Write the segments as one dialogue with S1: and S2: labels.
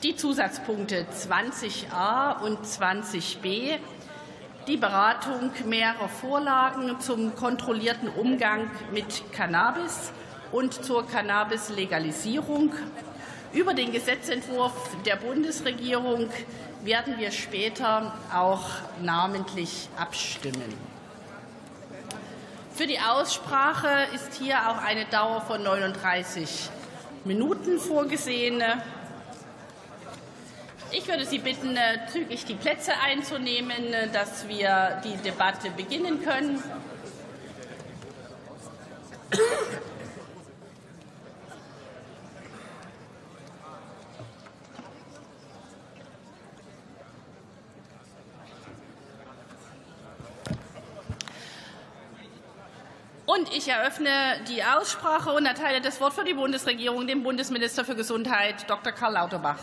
S1: die Zusatzpunkte 20a und 20b, die Beratung mehrerer Vorlagen zum kontrollierten Umgang mit Cannabis und zur Cannabis-Legalisierung. Über den Gesetzentwurf der Bundesregierung werden wir später auch namentlich abstimmen. Für die Aussprache ist hier auch eine Dauer von 39 Minuten vorgesehen. Ich würde Sie bitten, zügig die Plätze einzunehmen, dass wir die Debatte beginnen können. Und ich eröffne die Aussprache und erteile das Wort für die Bundesregierung dem Bundesminister für Gesundheit, Dr. Karl Lauterbach.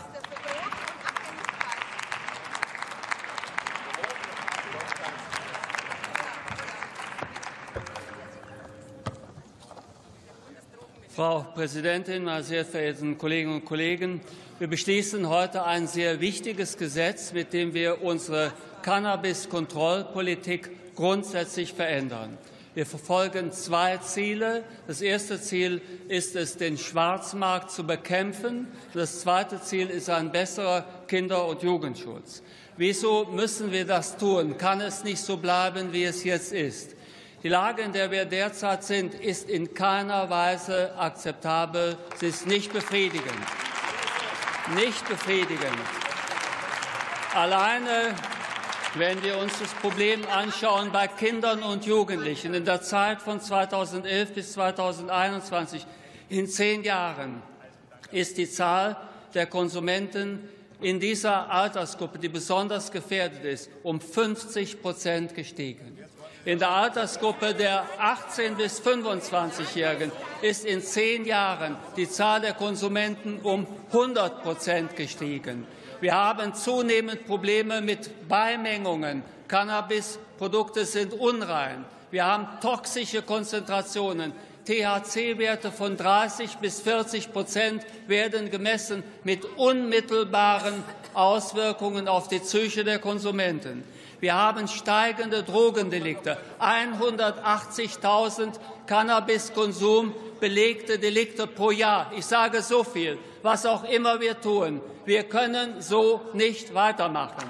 S2: Frau Präsidentin, meine sehr verehrten Kolleginnen und Kollegen! Wir beschließen heute ein sehr wichtiges Gesetz, mit dem wir unsere Cannabis-Kontrollpolitik grundsätzlich verändern. Wir verfolgen zwei Ziele. Das erste Ziel ist es, den Schwarzmarkt zu bekämpfen. Das zweite Ziel ist ein besserer Kinder- und Jugendschutz. Wieso müssen wir das tun? Kann es nicht so bleiben, wie es jetzt ist? Die Lage, in der wir derzeit sind, ist in keiner Weise akzeptabel. Sie ist nicht befriedigend. Nicht befriedigend. Alleine, wenn wir uns das Problem anschauen bei Kindern und Jugendlichen in der Zeit von 2011 bis 2021, in 10 Jahren, ist die Zahl der Konsumenten in dieser Altersgruppe, die besonders gefährdet ist, um 50% gestiegen. In der Altersgruppe der 18- bis 25-Jährigen ist in 10 Jahren die Zahl der Konsumenten um 100% gestiegen. Wir haben zunehmend Probleme mit Beimengungen. Cannabisprodukte sind unrein. Wir haben toxische Konzentrationen. THC-Werte von 30 bis 40% werden gemessen mit unmittelbaren Auswirkungen auf die Psyche der Konsumenten. Wir haben steigende Drogendelikte, 180.000 Cannabiskonsum belegte Delikte pro Jahr. Ich sage so viel, was auch immer wir tun, wir können so nicht weitermachen.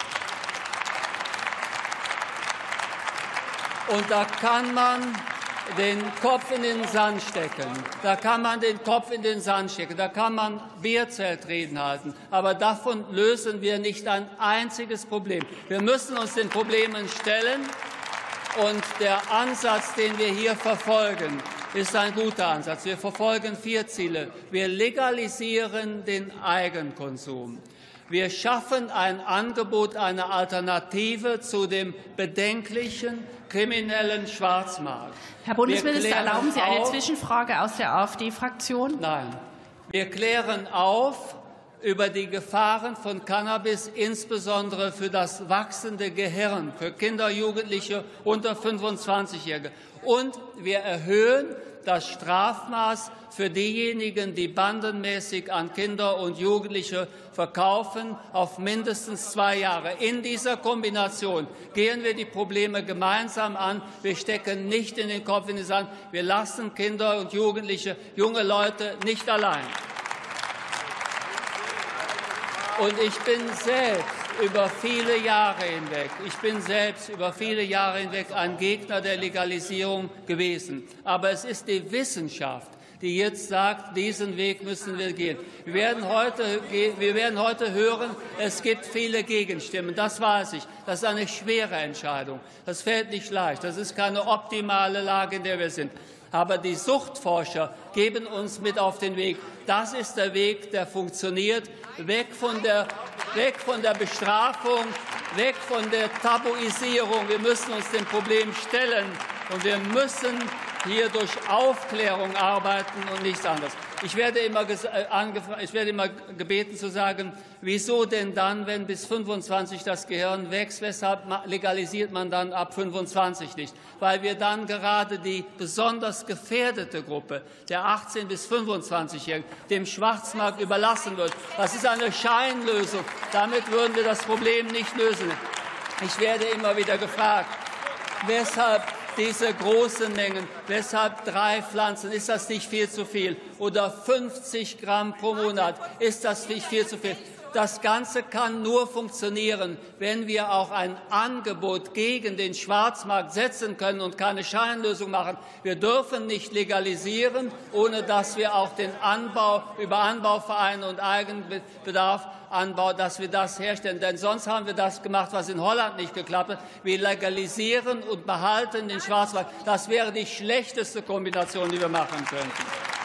S2: Und da kann man den Kopf in den Sand stecken. Da kann man Bierzeltreden halten. Aber davon lösen wir nicht ein einziges Problem. Wir müssen uns den Problemen stellen. Und der Ansatz, den wir hier verfolgen, ist ein guter Ansatz. Wir verfolgen 4 Ziele. Wir legalisieren den Eigenkonsum. Wir schaffen ein Angebot, eine Alternative zu dem bedenklichen kriminellen Schwarzmarkt.
S1: Herr Bundesminister, erlauben Sie eine Zwischenfrage aus der AfD-Fraktion?
S2: Nein. Wir klären auf über die Gefahren von Cannabis, insbesondere für das wachsende Gehirn, für Kinder, Jugendliche unter 25-Jährige. Und wir erhöhen das Strafmaß für diejenigen, die bandenmäßig an Kinder und Jugendliche verkaufen, auf mindestens 2 Jahre. In dieser Kombination gehen wir die Probleme gemeinsam an. Wir stecken nicht in den Kopf in den Sand. Wir lassen Kinder und Jugendliche, junge Leute nicht allein. Und ich bin selbst über viele Jahre hinweg ein Gegner der Legalisierung gewesen. Aber es ist die Wissenschaft, die jetzt sagt, diesen Weg müssen wir gehen. Wir werden heute hören, es gibt viele Gegenstimmen. Das weiß ich. Das ist eine schwere Entscheidung. Das fällt nicht leicht. Das ist keine optimale Lage, in der wir sind. Aber die Suchtforscher geben uns mit auf den Weg. Das ist der Weg, der funktioniert. Weg von der Bestrafung, weg von der Tabuisierung. Wir müssen uns dem Problem stellen. Und wir müssen hier durch Aufklärung arbeiten und nichts anderes. Ich werde immer gebeten zu sagen, wieso denn dann, wenn bis 25 das Gehirn wächst, weshalb legalisiert man dann ab 25 nicht? Weil wir dann gerade die besonders gefährdete Gruppe der 18- bis 25-Jährigen dem Schwarzmarkt überlassen wird. Das ist eine Scheinlösung. Damit würden wir das Problem nicht lösen. Ich werde immer wieder gefragt, weshalb diese großen Mengen, weshalb 3 Pflanzen, ist das nicht viel zu viel? Oder 50 Gramm pro Monat, ist das nicht viel zu viel? Das Ganze kann nur funktionieren, wenn wir auch ein Angebot gegen den Schwarzmarkt setzen können und keine Scheinlösung machen. Wir dürfen nicht legalisieren, ohne dass wir auch den Anbau über Anbauvereine und Eigenbedarf dass wir das herstellen. Denn sonst haben wir das gemacht, was in Holland nicht geklappt hat. Wir legalisieren und behalten den Schwarzmarkt. Das wäre die schlechteste Kombination, die wir machen könnten.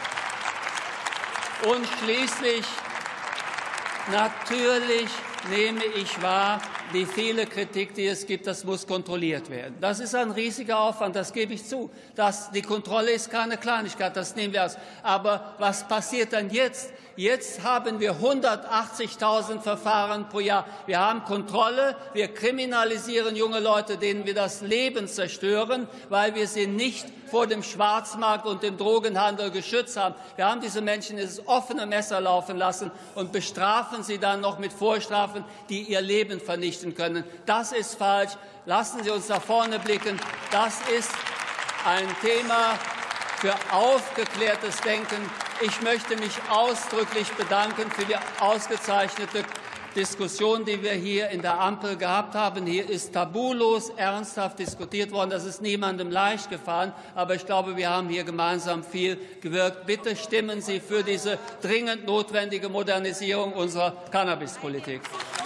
S2: Und schließlich, natürlich nehme ich wahr, die viele Kritik, die es gibt, das muss kontrolliert werden. Das ist ein riesiger Aufwand, das gebe ich zu. Die Kontrolle ist keine Kleinigkeit, das nehmen wir aus. Aber was passiert dann jetzt? Jetzt haben wir 180.000 Verfahren pro Jahr. Wir haben Kontrolle, wir kriminalisieren junge Leute, denen wir das Leben zerstören, weil wir sie nicht vor dem Schwarzmarkt und dem Drogenhandel geschützt haben. Wir haben diese Menschen ins offene Messer laufen lassen und bestrafen sie dann noch mit Vorstrafen, die ihr Leben vernichten können. Das ist falsch. Lassen Sie uns nach vorne blicken. Das ist ein Thema für aufgeklärtes Denken. Ich möchte mich ausdrücklich bedanken für die ausgezeichnete Diskussion, die wir hier in der Ampel gehabt haben. Hier ist tabulos, ernsthaft diskutiert worden. Das ist niemandem leicht gefallen. Aber ich glaube, wir haben hier gemeinsam viel gewirkt. Bitte stimmen Sie für diese dringend notwendige Modernisierung unserer Cannabispolitik.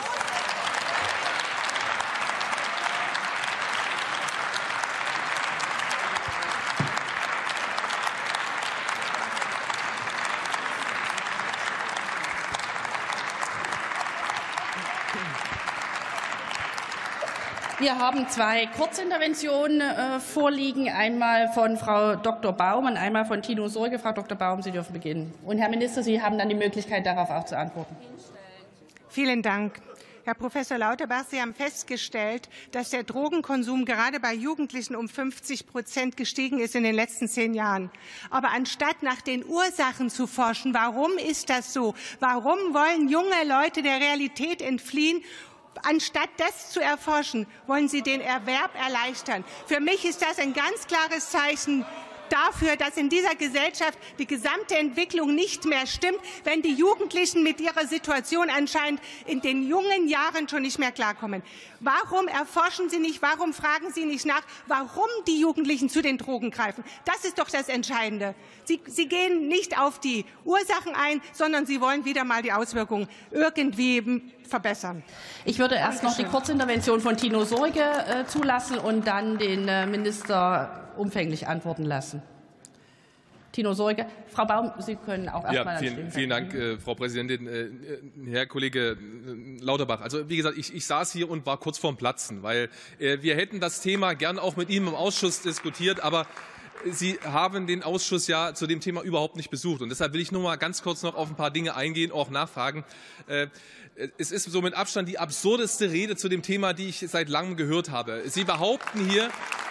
S1: Wir haben 2 Kurzinterventionen vorliegen, einmal von Frau Dr. Baum und einmal von Tino Sorge. Frau Dr. Baum, Sie dürfen beginnen. Und Herr Minister, Sie haben dann die Möglichkeit, darauf auch zu antworten.
S3: Vielen Dank. Herr Professor Lauterbach, Sie haben festgestellt, dass der Drogenkonsum gerade bei Jugendlichen um 50% gestiegen ist in den letzten 10 Jahren. Aber anstatt nach den Ursachen zu forschen, warum ist das so? Warum wollen junge Leute der Realität entfliehen? Anstatt das zu erforschen, wollen Sie den Erwerb erleichtern. Für mich ist das ein ganz klares Zeichen dafür, dass in dieser Gesellschaft die gesamte Entwicklung nicht mehr stimmt, wenn die Jugendlichen mit ihrer Situation anscheinend in den jungen Jahren schon nicht mehr klarkommen. Warum erforschen Sie nicht, warum fragen Sie nicht nach, warum die Jugendlichen zu den Drogen greifen? Das ist doch das Entscheidende. Sie gehen nicht auf die Ursachen ein, sondern Sie wollen wieder mal die Auswirkungen irgendwie verbessern.
S1: Ich würde erst noch die Kurzintervention von Tino Sorge zulassen und dann den Minister umfänglich antworten lassen. Tino Sorge. Frau Baum, Sie können auch erst mal anstimmen.
S4: Vielen Dank, Frau Präsidentin. Herr Kollege Lauterbach, also wie gesagt, ich saß hier und war kurz vorm Platzen, weil wir hätten das Thema gern auch mit Ihnen im Ausschuss diskutiert, aber Sie haben den Ausschuss ja zu dem Thema überhaupt nicht besucht. Und deshalb will ich nur mal ganz kurz noch auf ein paar Dinge eingehen, auch nachfragen. Es ist so mit Abstand die absurdeste Rede zu dem Thema, die ich seit langem gehört habe. Sie behaupten hier,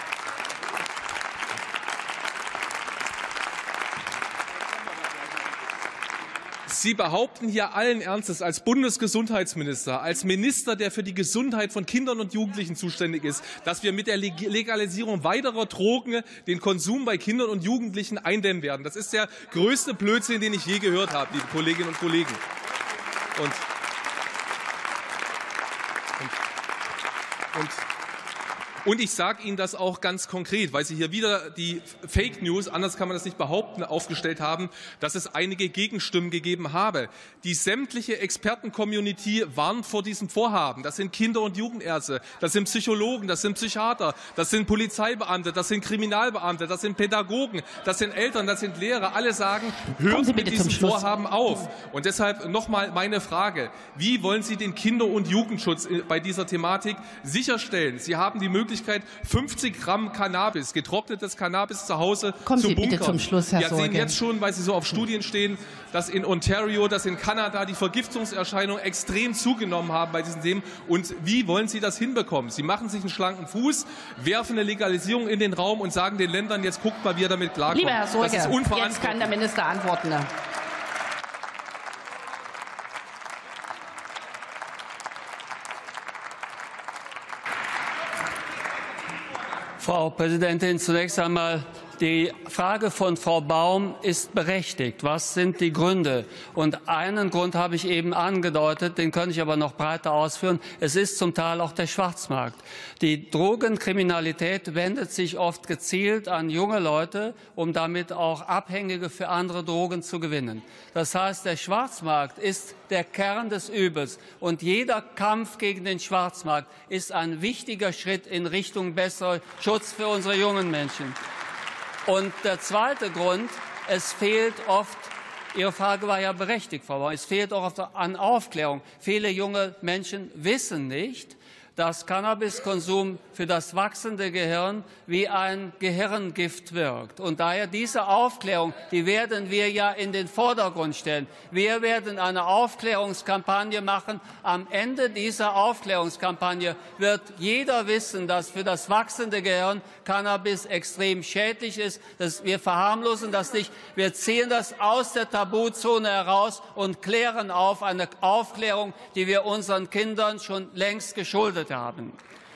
S4: allen Ernstes als Bundesgesundheitsminister, als Minister, der für die Gesundheit von Kindern und Jugendlichen zuständig ist, dass wir mit der Legalisierung weiterer Drogen den Konsum bei Kindern und Jugendlichen eindämmen werden. Das ist der größte Blödsinn, den ich je gehört habe, liebe Kolleginnen und Kollegen. Und ich sage Ihnen das auch ganz konkret, weil Sie hier wieder die Fake News, anders kann man das nicht behaupten, aufgestellt haben, dass es einige Gegenstimmen gegeben habe. Die sämtliche Experten-Community warnt vor diesem Vorhaben. Das sind Kinder- und Jugendärzte, das sind Psychologen, das sind Psychiater, das sind Polizeibeamte, das sind Kriminalbeamte, das sind Pädagogen, das sind Eltern, das sind Lehrer. Alle sagen, hören Sie mit diesem Vorhaben auf. Und deshalb nochmal meine Frage. Wie wollen Sie den Kinder- und Jugendschutz bei dieser Thematik sicherstellen? Sie haben die Möglichkeit, Möglichkeit, 50 Gramm Cannabis, getrocknetes Cannabis zu Hause
S1: Kommen
S4: zu
S1: Sie
S4: bunkern.
S1: bitte zum Schluss, Herr Sorge.
S4: Wir sehen jetzt schon, weil Sie so auf Studien stehen, dass in Ontario, dass in Kanada die Vergiftungserscheinungen extrem zugenommen haben bei diesen Themen. Und wie wollen Sie das hinbekommen? Sie machen sich einen schlanken Fuß, werfen eine Legalisierung in den Raum und sagen den Ländern, jetzt guckt mal, wie ihr damit klarkommt.
S1: Lieber Herr Sorge,
S4: das ist unverantwortlich.
S1: jetzt kann der Minister antworten.
S2: Frau Präsidentin, zunächst einmal die Frage von Frau Baum ist berechtigt. Was sind die Gründe? Und einen Grund habe ich eben angedeutet, den könnte ich aber noch breiter ausführen. Es ist zum Teil auch der Schwarzmarkt. Die Drogenkriminalität wendet sich oft gezielt an junge Leute, um damit auch Abhängige für andere Drogen zu gewinnen. Das heißt, der Schwarzmarkt ist der Kern des Übels. Und jeder Kampf gegen den Schwarzmarkt ist ein wichtiger Schritt in Richtung besserer Schutz für unsere jungen Menschen. Und der zweite Grund, es fehlt oft, Ihre Frage war ja berechtigt, Frau Baum, es fehlt auch an Aufklärung. Viele junge Menschen wissen nicht, dass Cannabiskonsum für das wachsende Gehirn wie ein Gehirngift wirkt. Und daher diese Aufklärung, die werden wir ja in den Vordergrund stellen. Wir werden eine Aufklärungskampagne machen. Am Ende dieser Aufklärungskampagne wird jeder wissen, dass für das wachsende Gehirn Cannabis extrem schädlich ist. Wir verharmlosen das nicht. Wir ziehen das aus der Tabuzone heraus und klären auf, eine Aufklärung, die wir unseren Kindern schon längst geschuldet haben.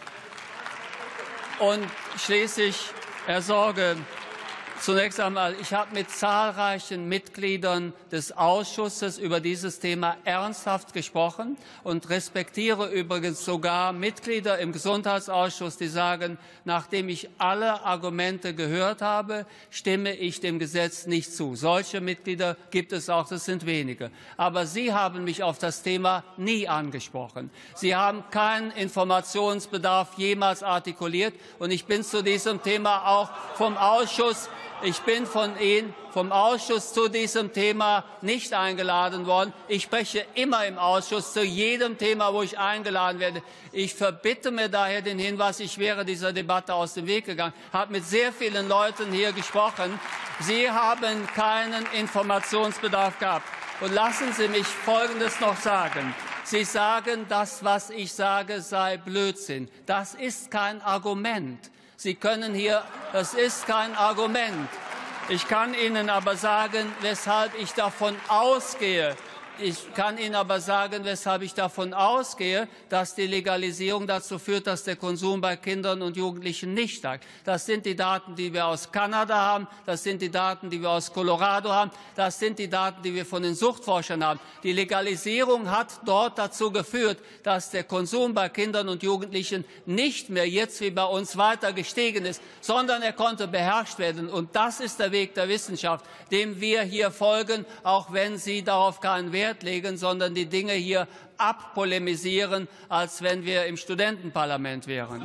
S2: Und schließlich, Herr Sorge, zunächst einmal, ich habe mit zahlreichen Mitgliedern des Ausschusses über dieses Thema ernsthaft gesprochen und respektiere übrigens sogar Mitglieder im Gesundheitsausschuss, die sagen, nachdem ich alle Argumente gehört habe, stimme ich dem Gesetz nicht zu. Solche Mitglieder gibt es auch, das sind wenige. Aber Sie haben mich auf das Thema nie angesprochen. Sie haben keinen Informationsbedarf jemals artikuliert. Und ich bin zu diesem Thema auch vom Ausschuss vom Ausschuss zu diesem Thema nicht eingeladen worden. Ich spreche immer im Ausschuss zu jedem Thema, wo ich eingeladen werde. Ich verbitte mir daher den Hinweis, ich wäre dieser Debatte aus dem Weg gegangen, habe mit sehr vielen Leuten hier gesprochen. Sie haben keinen Informationsbedarf gehabt. Und lassen Sie mich Folgendes noch sagen. Sie sagen, das, was ich sage, sei Blödsinn. Das ist kein Argument. Sie können hier, das ist kein Argument. Ich kann Ihnen aber sagen, weshalb ich davon ausgehe, dass die Legalisierung dazu führt, dass der Konsum bei Kindern und Jugendlichen nicht steigt. Das sind die Daten, die wir aus Kanada haben. Das sind die Daten, die wir aus Colorado haben. Das sind die Daten, die wir von den Suchtforschern haben. Die Legalisierung hat dort dazu geführt, dass der Konsum bei Kindern und Jugendlichen nicht mehr jetzt wie bei uns weiter gestiegen ist, sondern er konnte beherrscht werden. Und das ist der Weg der Wissenschaft, dem wir hier folgen, auch wenn Sie darauf keinen Wert legen, sondern die Dinge hier abpolemisieren, als wenn wir im Studentenparlament wären.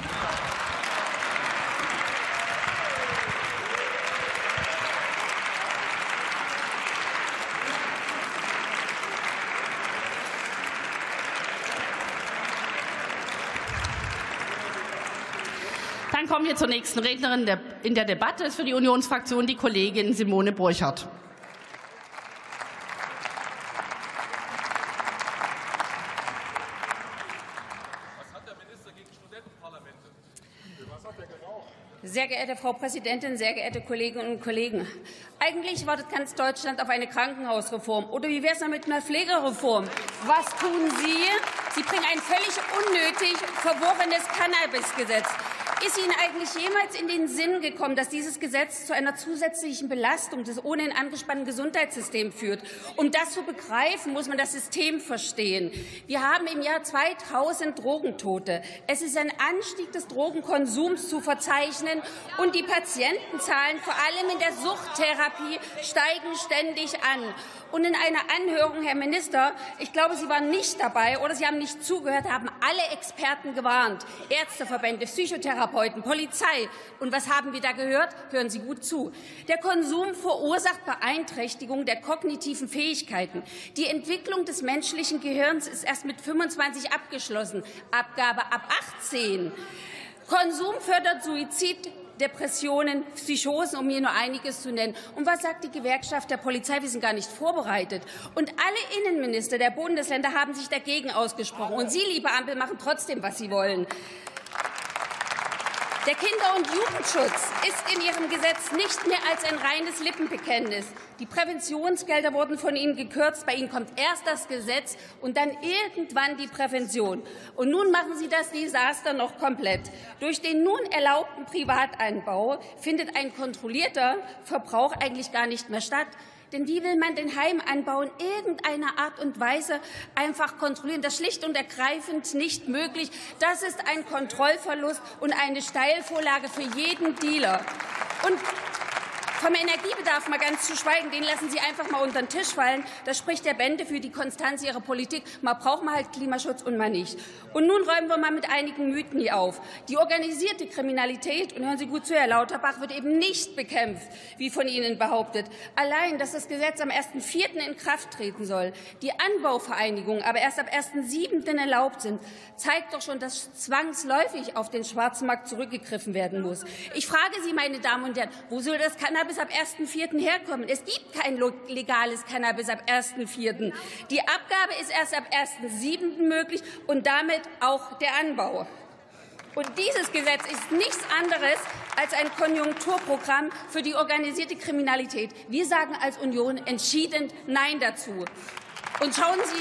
S1: Dann kommen wir zur nächsten Rednerin in der Debatte. Das ist für die Unionsfraktion die Kollegin Simone Borchardt.
S5: Sehr geehrte Frau Präsidentin, sehr geehrte Kolleginnen und Kollegen! Eigentlich wartet ganz Deutschland auf eine Krankenhausreform. Oder wie wäre es mit einer Pflegereform? Was tun Sie? Sie bringen ein völlig unnötig verworrenes Cannabisgesetz. Ist Ihnen eigentlich jemals in den Sinn gekommen, dass dieses Gesetz zu einer zusätzlichen Belastung des ohnehin angespannten Gesundheitssystems führt? Um das zu begreifen, muss man das System verstehen. Wir haben im Jahr 2000 Drogentote. Es ist ein Anstieg des Drogenkonsums zu verzeichnen, und die Patientenzahlen, vor allem in der Suchttherapie, steigen ständig an. Und in einer Anhörung, Herr Minister, ich glaube, Sie waren nicht dabei oder Sie haben nicht zugehört, haben alle Experten gewarnt. Ärzteverbände, Psychotherapeuten, Polizei. Und was haben wir da gehört? Hören Sie gut zu. Der Konsum verursacht Beeinträchtigung der kognitiven Fähigkeiten. Die Entwicklung des menschlichen Gehirns ist erst mit 25 abgeschlossen. Abgabe ab 18. Konsum fördert Suizid, Depressionen, Psychosen, um hier nur einiges zu nennen. Und was sagt die Gewerkschaft der Polizei? Wir sind gar nicht vorbereitet. Und alle Innenminister der Bundesländer haben sich dagegen ausgesprochen. Und Sie, liebe Ampel, machen trotzdem, was Sie wollen. Der Kinder- und Jugendschutz ist in Ihrem Gesetz nicht mehr als ein reines Lippenbekenntnis. Die Präventionsgelder wurden von Ihnen gekürzt. Bei Ihnen kommt erst das Gesetz und dann irgendwann die Prävention. Und nun machen Sie das Desaster noch komplett. Durch den nun erlaubten Privatanbau findet ein kontrollierter Verbrauch eigentlich gar nicht mehr statt. Denn wie will man den Heimanbau in irgendeiner Art und Weise einfach kontrollieren? Das ist schlicht und ergreifend nicht möglich. Das ist ein Kontrollverlust und eine Steilvorlage für jeden Dealer. Und vom Energiebedarf mal ganz zu schweigen, den lassen Sie einfach mal unter den Tisch fallen. Das spricht der Bände für die Konstanz Ihrer Politik. Mal braucht man halt Klimaschutz und mal nicht. Und nun räumen wir mal mit einigen Mythen hier auf. Die organisierte Kriminalität, und hören Sie gut zu, Herr Lauterbach, wird eben nicht bekämpft, wie von Ihnen behauptet. Allein, dass das Gesetz am 1.4. in Kraft treten soll, die Anbauvereinigungen aber erst ab 1.7. erlaubt sind, zeigt doch schon, dass zwangsläufig auf den Schwarzmarkt zurückgegriffen werden muss. Ich frage Sie, meine Damen und Herren, wo soll das Cannabis ab 1.4. herkommen? Es gibt kein legales Cannabis ab 1.4. Die Abgabe ist erst ab 1.7. möglich und damit auch der Anbau. Und dieses Gesetz ist nichts anderes als ein Konjunkturprogramm für die organisierte Kriminalität. Wir sagen als Union entschieden Nein dazu. Und schauen Sie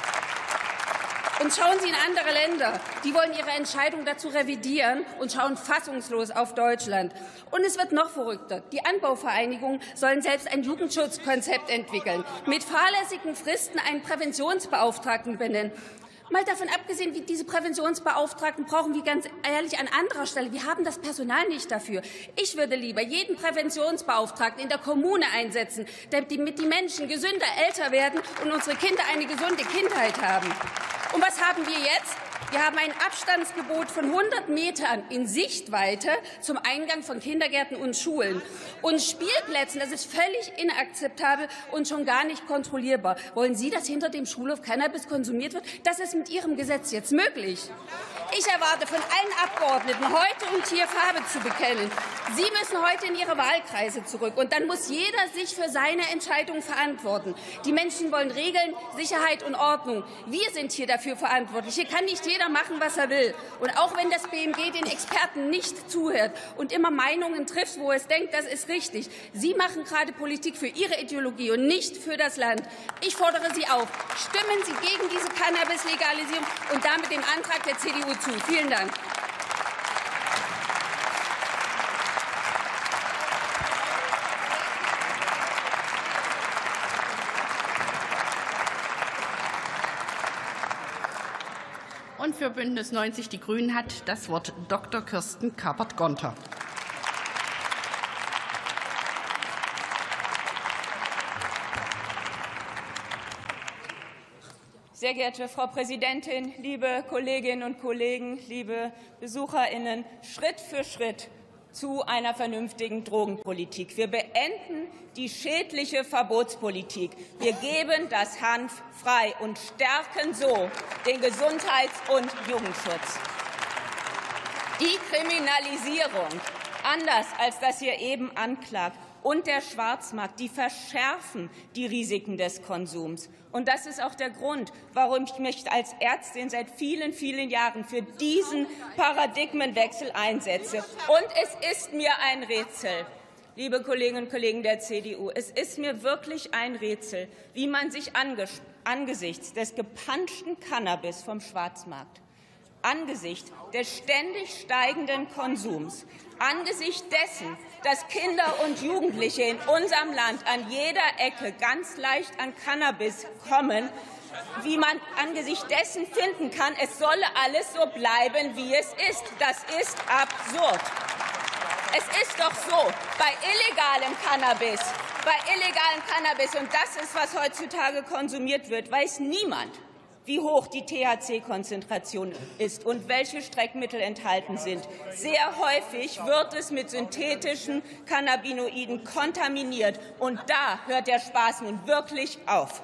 S5: in andere Länder. Die wollen ihre Entscheidung dazu revidieren und schauen fassungslos auf Deutschland. Und es wird noch verrückter. Die Anbauvereinigungen sollen selbst ein Jugendschutzkonzept entwickeln, mit fahrlässigen Fristen einen Präventionsbeauftragten benennen. Mal davon abgesehen, wie diese Präventionsbeauftragten brauchen wir ganz ehrlich an anderer Stelle. Wir haben das Personal nicht dafür. Ich würde lieber jeden Präventionsbeauftragten in der Kommune einsetzen, damit die Menschen gesünder älter werden und unsere Kinder eine gesunde Kindheit haben. Und was haben wir jetzt? Wir haben ein Abstandsgebot von 100 Metern in Sichtweite zum Eingang von Kindergärten und Schulen. Und Spielplätzen, das ist völlig inakzeptabel und schon gar nicht kontrollierbar. Wollen Sie, dass hinter dem Schulhof Cannabis konsumiert wird? Das ist mit Ihrem Gesetz jetzt möglich. Ich erwarte von allen Abgeordneten, heute und hier Farbe zu bekennen. Sie müssen heute in Ihre Wahlkreise zurück. Und dann muss jeder sich für seine Entscheidung verantworten. Die Menschen wollen Regeln, Sicherheit und Ordnung. Wir sind hier dafür verantwortlich. Hier kann nicht jeder machen, was er will. Und auch wenn das BMG den Experten nicht zuhört und immer Meinungen trifft, wo es denkt, das ist richtig. Sie machen gerade Politik für Ihre Ideologie und nicht für das Land. Ich fordere Sie auf, stimmen Sie gegen diese Cannabis-Legalisierung und damit dem Antrag der CDU zu. Vielen Dank.
S1: Und für Bündnis 90 Die Grünen hat das Wort Dr. Kirsten Kappert-Gonter.
S6: Sehr geehrte Frau Präsidentin, liebe Kolleginnen und Kollegen, liebe BesucherInnen, Schritt für Schritt zu einer vernünftigen Drogenpolitik. Wir beenden die schädliche Verbotspolitik. Wir geben das Hanf frei und stärken so den Gesundheits- und Jugendschutz. Die Kriminalisierung, anders als das hier eben anklagt, und der Schwarzmarkt, die verschärfen die Risiken des Konsums. Und das ist auch der Grund, warum ich mich als Ärztin seit vielen, vielen Jahren für diesen Paradigmenwechsel einsetze. Und es ist mir ein Rätsel, liebe Kolleginnen und Kollegen der CDU, es ist mir wirklich ein Rätsel, wie man sich angesichts des gepanschten Cannabis vom Schwarzmarkt, angesichts des ständig steigenden Konsums, angesichts dessen, dass Kinder und Jugendliche in unserem Land an jeder Ecke ganz leicht an Cannabis kommen, wie man angesichts dessen finden kann, es solle alles so bleiben, wie es ist. Das ist absurd. Es ist doch so, bei illegalem Cannabis, und das ist, was heutzutage konsumiert wird, weiß niemand, wie hoch die THC-Konzentration ist und welche Streckmittel enthalten sind. Sehr häufig wird es mit synthetischen Cannabinoiden kontaminiert. Und da hört der Spaß nun wirklich auf.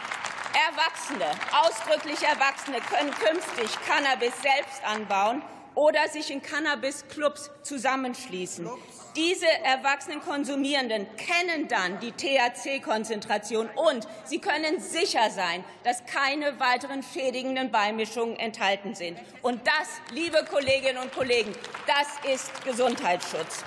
S6: Erwachsene, ausdrücklich Erwachsene, können künftig Cannabis selbst anbauen. oder sich in Cannabis-Clubs zusammenschließen. Diese erwachsenen Konsumierenden kennen dann die THC-Konzentration und sie können sicher sein, dass keine weiteren schädigenden Beimischungen enthalten sind. Und das, liebe Kolleginnen und Kollegen, das ist Gesundheitsschutz.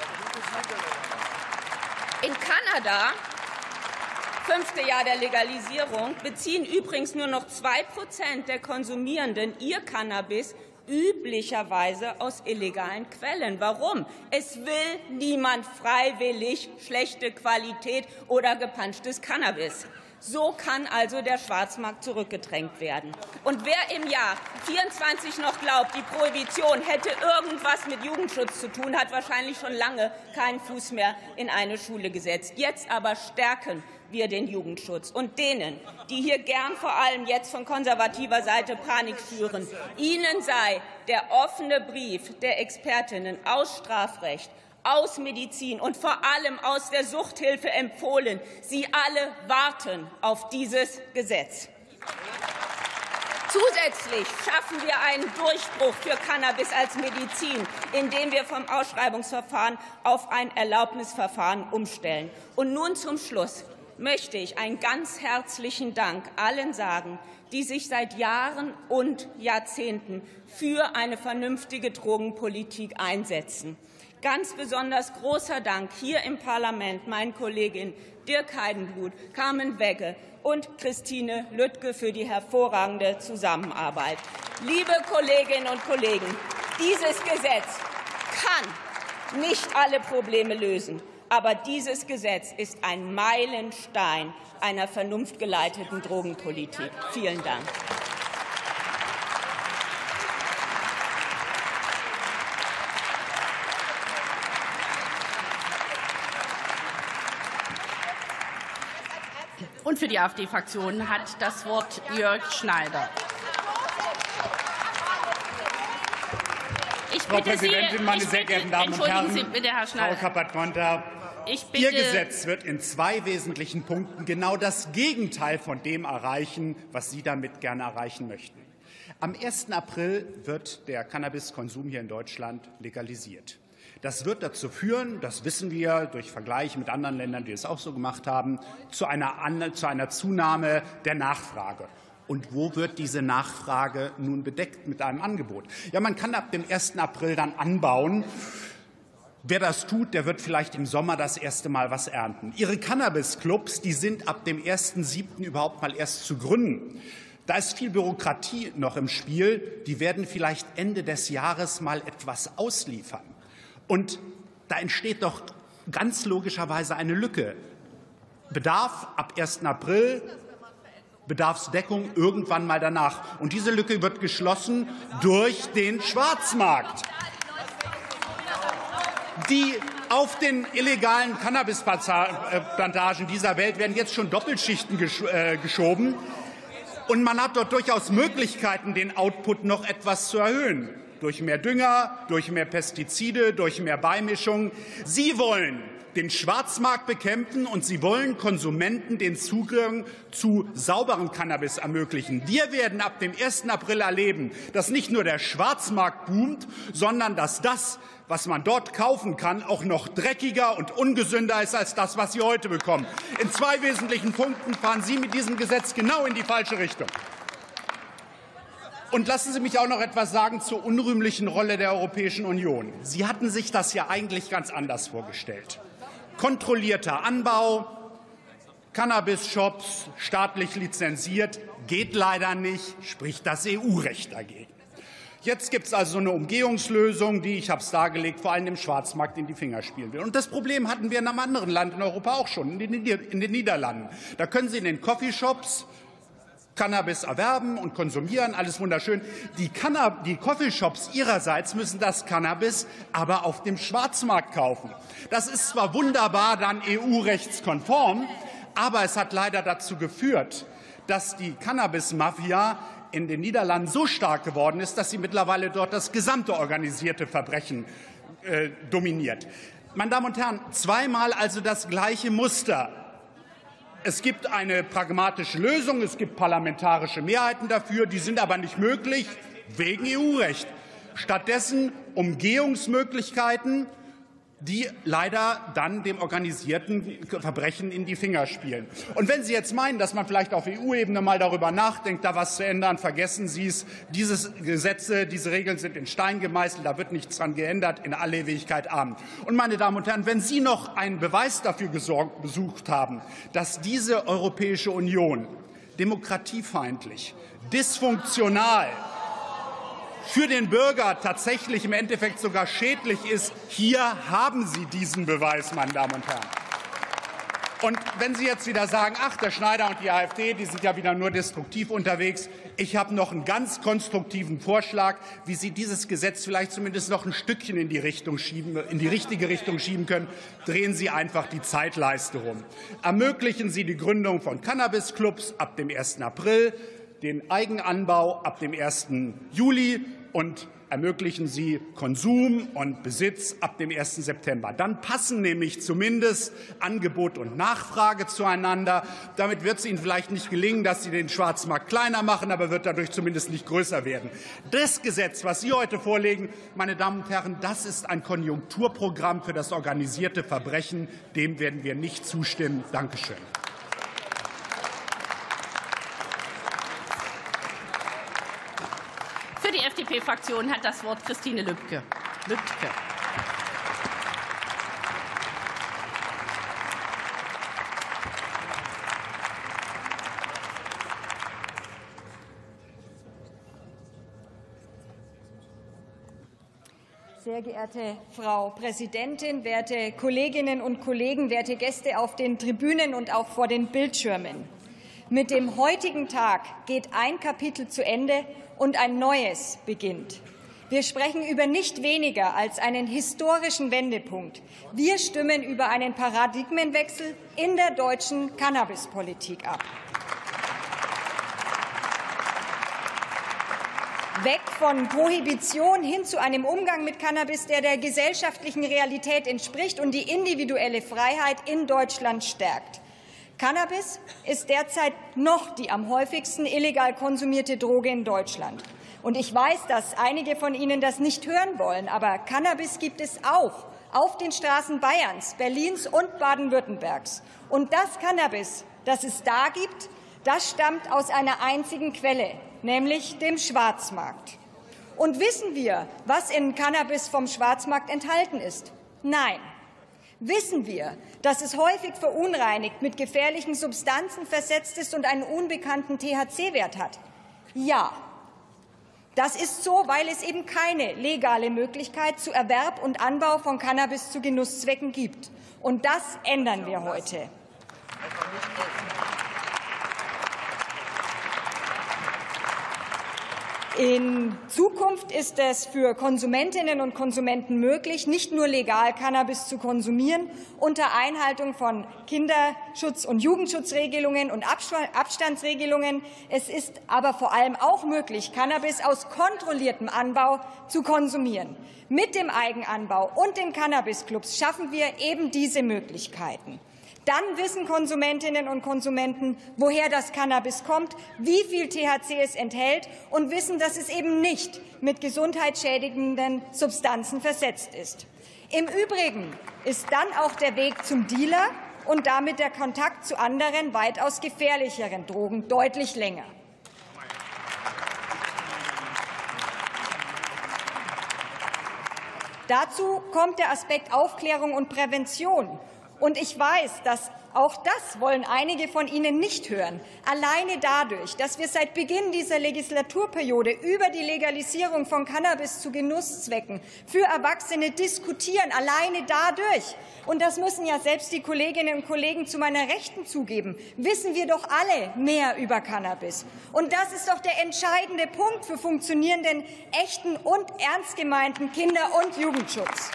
S6: In Kanada, 5. Jahr der Legalisierung, beziehen übrigens nur noch 2% der Konsumierenden ihr Cannabis üblicherweise aus illegalen Quellen. Warum? Es will niemand freiwillig schlechte Qualität oder gepanschtes Cannabis. So kann also der Schwarzmarkt zurückgedrängt werden. Und wer im Jahr 24 noch glaubt, die Prohibition hätte irgendwas mit Jugendschutz zu tun, hat wahrscheinlich schon lange keinen Fuß mehr in eine Schule gesetzt. Jetzt aber stärken wir den Jugendschutz. Und denen, die hier gern vor allem jetzt von konservativer Seite Panik schüren, ihnen sei der offene Brief der Expertinnen aus Strafrecht, aus Medizin und vor allem aus der Suchthilfe empfohlen. Sie alle warten auf dieses Gesetz. Zusätzlich schaffen wir einen Durchbruch für Cannabis als Medizin, indem wir vom Ausschreibungsverfahren auf ein Erlaubnisverfahren umstellen. Und nun zum Schluss möchte ich einen ganz herzlichen Dank allen sagen, die sich seit Jahren und Jahrzehnten für eine vernünftige Drogenpolitik einsetzen. Ganz besonders großer Dank hier im Parlament meinen Kolleginnen Dirk Heidenblut, Carmen Wegge und Christine Lüttke für die hervorragende Zusammenarbeit. Liebe Kolleginnen und Kollegen, dieses Gesetz kann nicht alle Probleme lösen. Aber dieses Gesetz ist ein Meilenstein einer vernunftgeleiteten Drogenpolitik. Vielen Dank.
S1: Und für die AfD-Fraktion hat das Wort Jörg Schneider.
S7: Frau Präsidentin, meine sehr geehrten Damen und Herren,
S1: Sie bitte, Herr Schneider.
S7: Frau Kappert-Konter, Ihr Gesetz wird in 2 wesentlichen Punkten genau das Gegenteil von dem erreichen, was Sie damit gerne erreichen möchten. Am 1. April wird der Cannabiskonsum hier in Deutschland legalisiert. Das wird dazu führen, das wissen wir durch Vergleiche mit anderen Ländern, die es auch so gemacht haben, zu einer Zunahme der Nachfrage. Und wo wird diese Nachfrage nun bedeckt mit einem Angebot? Ja, man kann ab dem 1. April dann anbauen. Wer das tut, der wird vielleicht im Sommer das erste Mal was ernten. Ihre Cannabis-Clubs, die sind ab dem 1.7. überhaupt mal erst zu gründen. Da ist viel Bürokratie noch im Spiel. Die werden vielleicht Ende des Jahres mal etwas ausliefern. Und da entsteht doch ganz logischerweise eine Lücke. Bedarf ab 1. April, Bedarfsdeckung irgendwann mal danach. Und diese Lücke wird geschlossen durch den Schwarzmarkt. Die auf den illegalen Cannabisplantagen dieser Welt werden jetzt schon Doppelschichten geschoben. Und man hat dort durchaus Möglichkeiten, den Output noch etwas zu erhöhen. Durch mehr Dünger, durch mehr Pestizide, durch mehr Beimischungen. Sie wollen den Schwarzmarkt bekämpfen und Sie wollen Konsumenten den Zugang zu sauberem Cannabis ermöglichen. Wir werden ab dem 1. April erleben, dass nicht nur der Schwarzmarkt boomt, sondern dass das, was man dort kaufen kann, auch noch dreckiger und ungesünder ist als das, was Sie heute bekommen. In 2 wesentlichen Punkten fahren Sie mit diesem Gesetz genau in die falsche Richtung. Und lassen Sie mich auch noch etwas sagen zur unrühmlichen Rolle der Europäischen Union. Sie hatten sich das ja eigentlich ganz anders vorgestellt. Kontrollierter Anbau, Cannabis-Shops, staatlich lizenziert, geht leider nicht, spricht das EU-Recht dagegen. Jetzt gibt es also eine Umgehungslösung, die, ich habe es dargelegt, vor allem dem Schwarzmarkt in die Finger spielen will. Und das Problem hatten wir in einem anderen Land in Europa auch schon, in den Niederlanden. Da können Sie in den Coffeeshops Cannabis erwerben und konsumieren, alles wunderschön. Die Coffeeshops ihrerseits müssen das Cannabis aber auf dem Schwarzmarkt kaufen. Das ist zwar wunderbar dann EU-rechtskonform, aber es hat leider dazu geführt, dass die Cannabis-Mafia in den Niederlanden so stark geworden ist, dass sie mittlerweile dort das gesamte organisierte Verbrechen dominiert. Meine Damen und Herren, zweimal also das gleiche Muster. Es gibt eine pragmatische Lösung, es gibt parlamentarische Mehrheiten dafür, die sind aber nicht möglich wegen EU-Recht. Stattdessen Umgehungsmöglichkeiten, die leider dann dem organisierten Verbrechen in die Finger spielen. Und wenn Sie jetzt meinen, dass man vielleicht auf EU-Ebene mal darüber nachdenkt, da was zu ändern, vergessen Sie es. Diese Gesetze, diese Regeln sind in Stein gemeißelt, da wird nichts dran geändert, in alle Ewigkeit. Amen. Und meine Damen und Herren, wenn Sie noch einen Beweis dafür besucht haben, dass diese Europäische Union demokratiefeindlich, dysfunktional, für den Bürger tatsächlich im Endeffekt sogar schädlich ist, hier haben Sie diesen Beweis, meine Damen und Herren. Und wenn Sie jetzt wieder sagen, ach, der Schneider und die AfD, die sind ja wieder nur destruktiv unterwegs, ich habe noch einen ganz konstruktiven Vorschlag, wie Sie dieses Gesetz vielleicht zumindest noch ein Stückchen in die richtige Richtung schieben können. Drehen Sie einfach die Zeitleiste rum. Ermöglichen Sie die Gründung von Cannabis-Clubs ab dem 1. April, den Eigenanbau ab dem 1. Juli und ermöglichen Sie Konsum und Besitz ab dem 1. September. Dann passen nämlich zumindest Angebot und Nachfrage zueinander. Damit wird es Ihnen vielleicht nicht gelingen, dass Sie den Schwarzmarkt kleiner machen, aber wird dadurch zumindest nicht größer werden. Das Gesetz, was Sie heute vorlegen, meine Damen und Herren, das ist ein Konjunkturprogramm für das organisierte Verbrechen. Dem werden wir nicht zustimmen. Dankeschön.
S1: Für die FDP-Fraktion hat das Wort Christine Lübke.
S6: Sehr geehrte Frau Präsidentin, werte Kolleginnen und Kollegen, werte Gäste auf den Tribünen und auch vor den Bildschirmen! Mit dem heutigen Tag geht ein Kapitel zu Ende und ein neues beginnt. Wir sprechen über nicht weniger als einen historischen Wendepunkt. Wir stimmen über einen Paradigmenwechsel in der deutschen Cannabispolitik ab. Weg von Prohibition hin zu einem Umgang mit Cannabis, der der gesellschaftlichen Realität entspricht und die individuelle Freiheit in Deutschland stärkt. Cannabis ist derzeit noch die am häufigsten illegal konsumierte Droge in Deutschland. Und ich weiß, dass einige von Ihnen das nicht hören wollen, aber Cannabis gibt es auch auf den Straßen Bayerns, Berlins und Baden-Württembergs. Und das Cannabis, das es da gibt, das stammt aus einer einzigen Quelle, nämlich dem Schwarzmarkt. Und wissen wir, was in Cannabis vom Schwarzmarkt enthalten ist? Nein. Wissen wir, dass es häufig verunreinigt, mit gefährlichen Substanzen versetzt ist und einen unbekannten THC-Wert hat? Ja. Das ist so, weil es eben keine legale Möglichkeit zu Erwerb und Anbau von Cannabis zu Genusszwecken gibt. Und das ändern wir heute. In Zukunft ist es für Konsumentinnen und Konsumenten möglich, nicht nur legal Cannabis zu konsumieren, unter Einhaltung von Kinderschutz- und Jugendschutzregelungen und Abstandsregelungen. Es ist aber vor allem auch möglich, Cannabis aus kontrolliertem Anbau zu konsumieren. Mit dem Eigenanbau und den Cannabisclubs schaffen wir eben diese Möglichkeiten. Dann wissen Konsumentinnen und Konsumenten, woher das Cannabis kommt, wie viel THC es enthält und wissen, dass es eben nicht mit gesundheitsschädigenden Substanzen versetzt ist. Im Übrigen ist dann auch der Weg zum Dealer und damit der Kontakt zu anderen, weitaus gefährlicheren Drogen deutlich länger. Dazu kommt der Aspekt Aufklärung und Prävention. Und ich weiß, dass auch das wollen einige von Ihnen nicht hören. Alleine dadurch, dass wir seit Beginn dieser Legislaturperiode über die Legalisierung von Cannabis zu Genusszwecken für Erwachsene diskutieren, alleine dadurch, und das müssen ja selbst die Kolleginnen und Kollegen zu meiner Rechten zugeben, wissen wir doch alle mehr über Cannabis. Und das ist doch der entscheidende Punkt für funktionierenden, echten und ernst gemeinten Kinder- und Jugendschutz.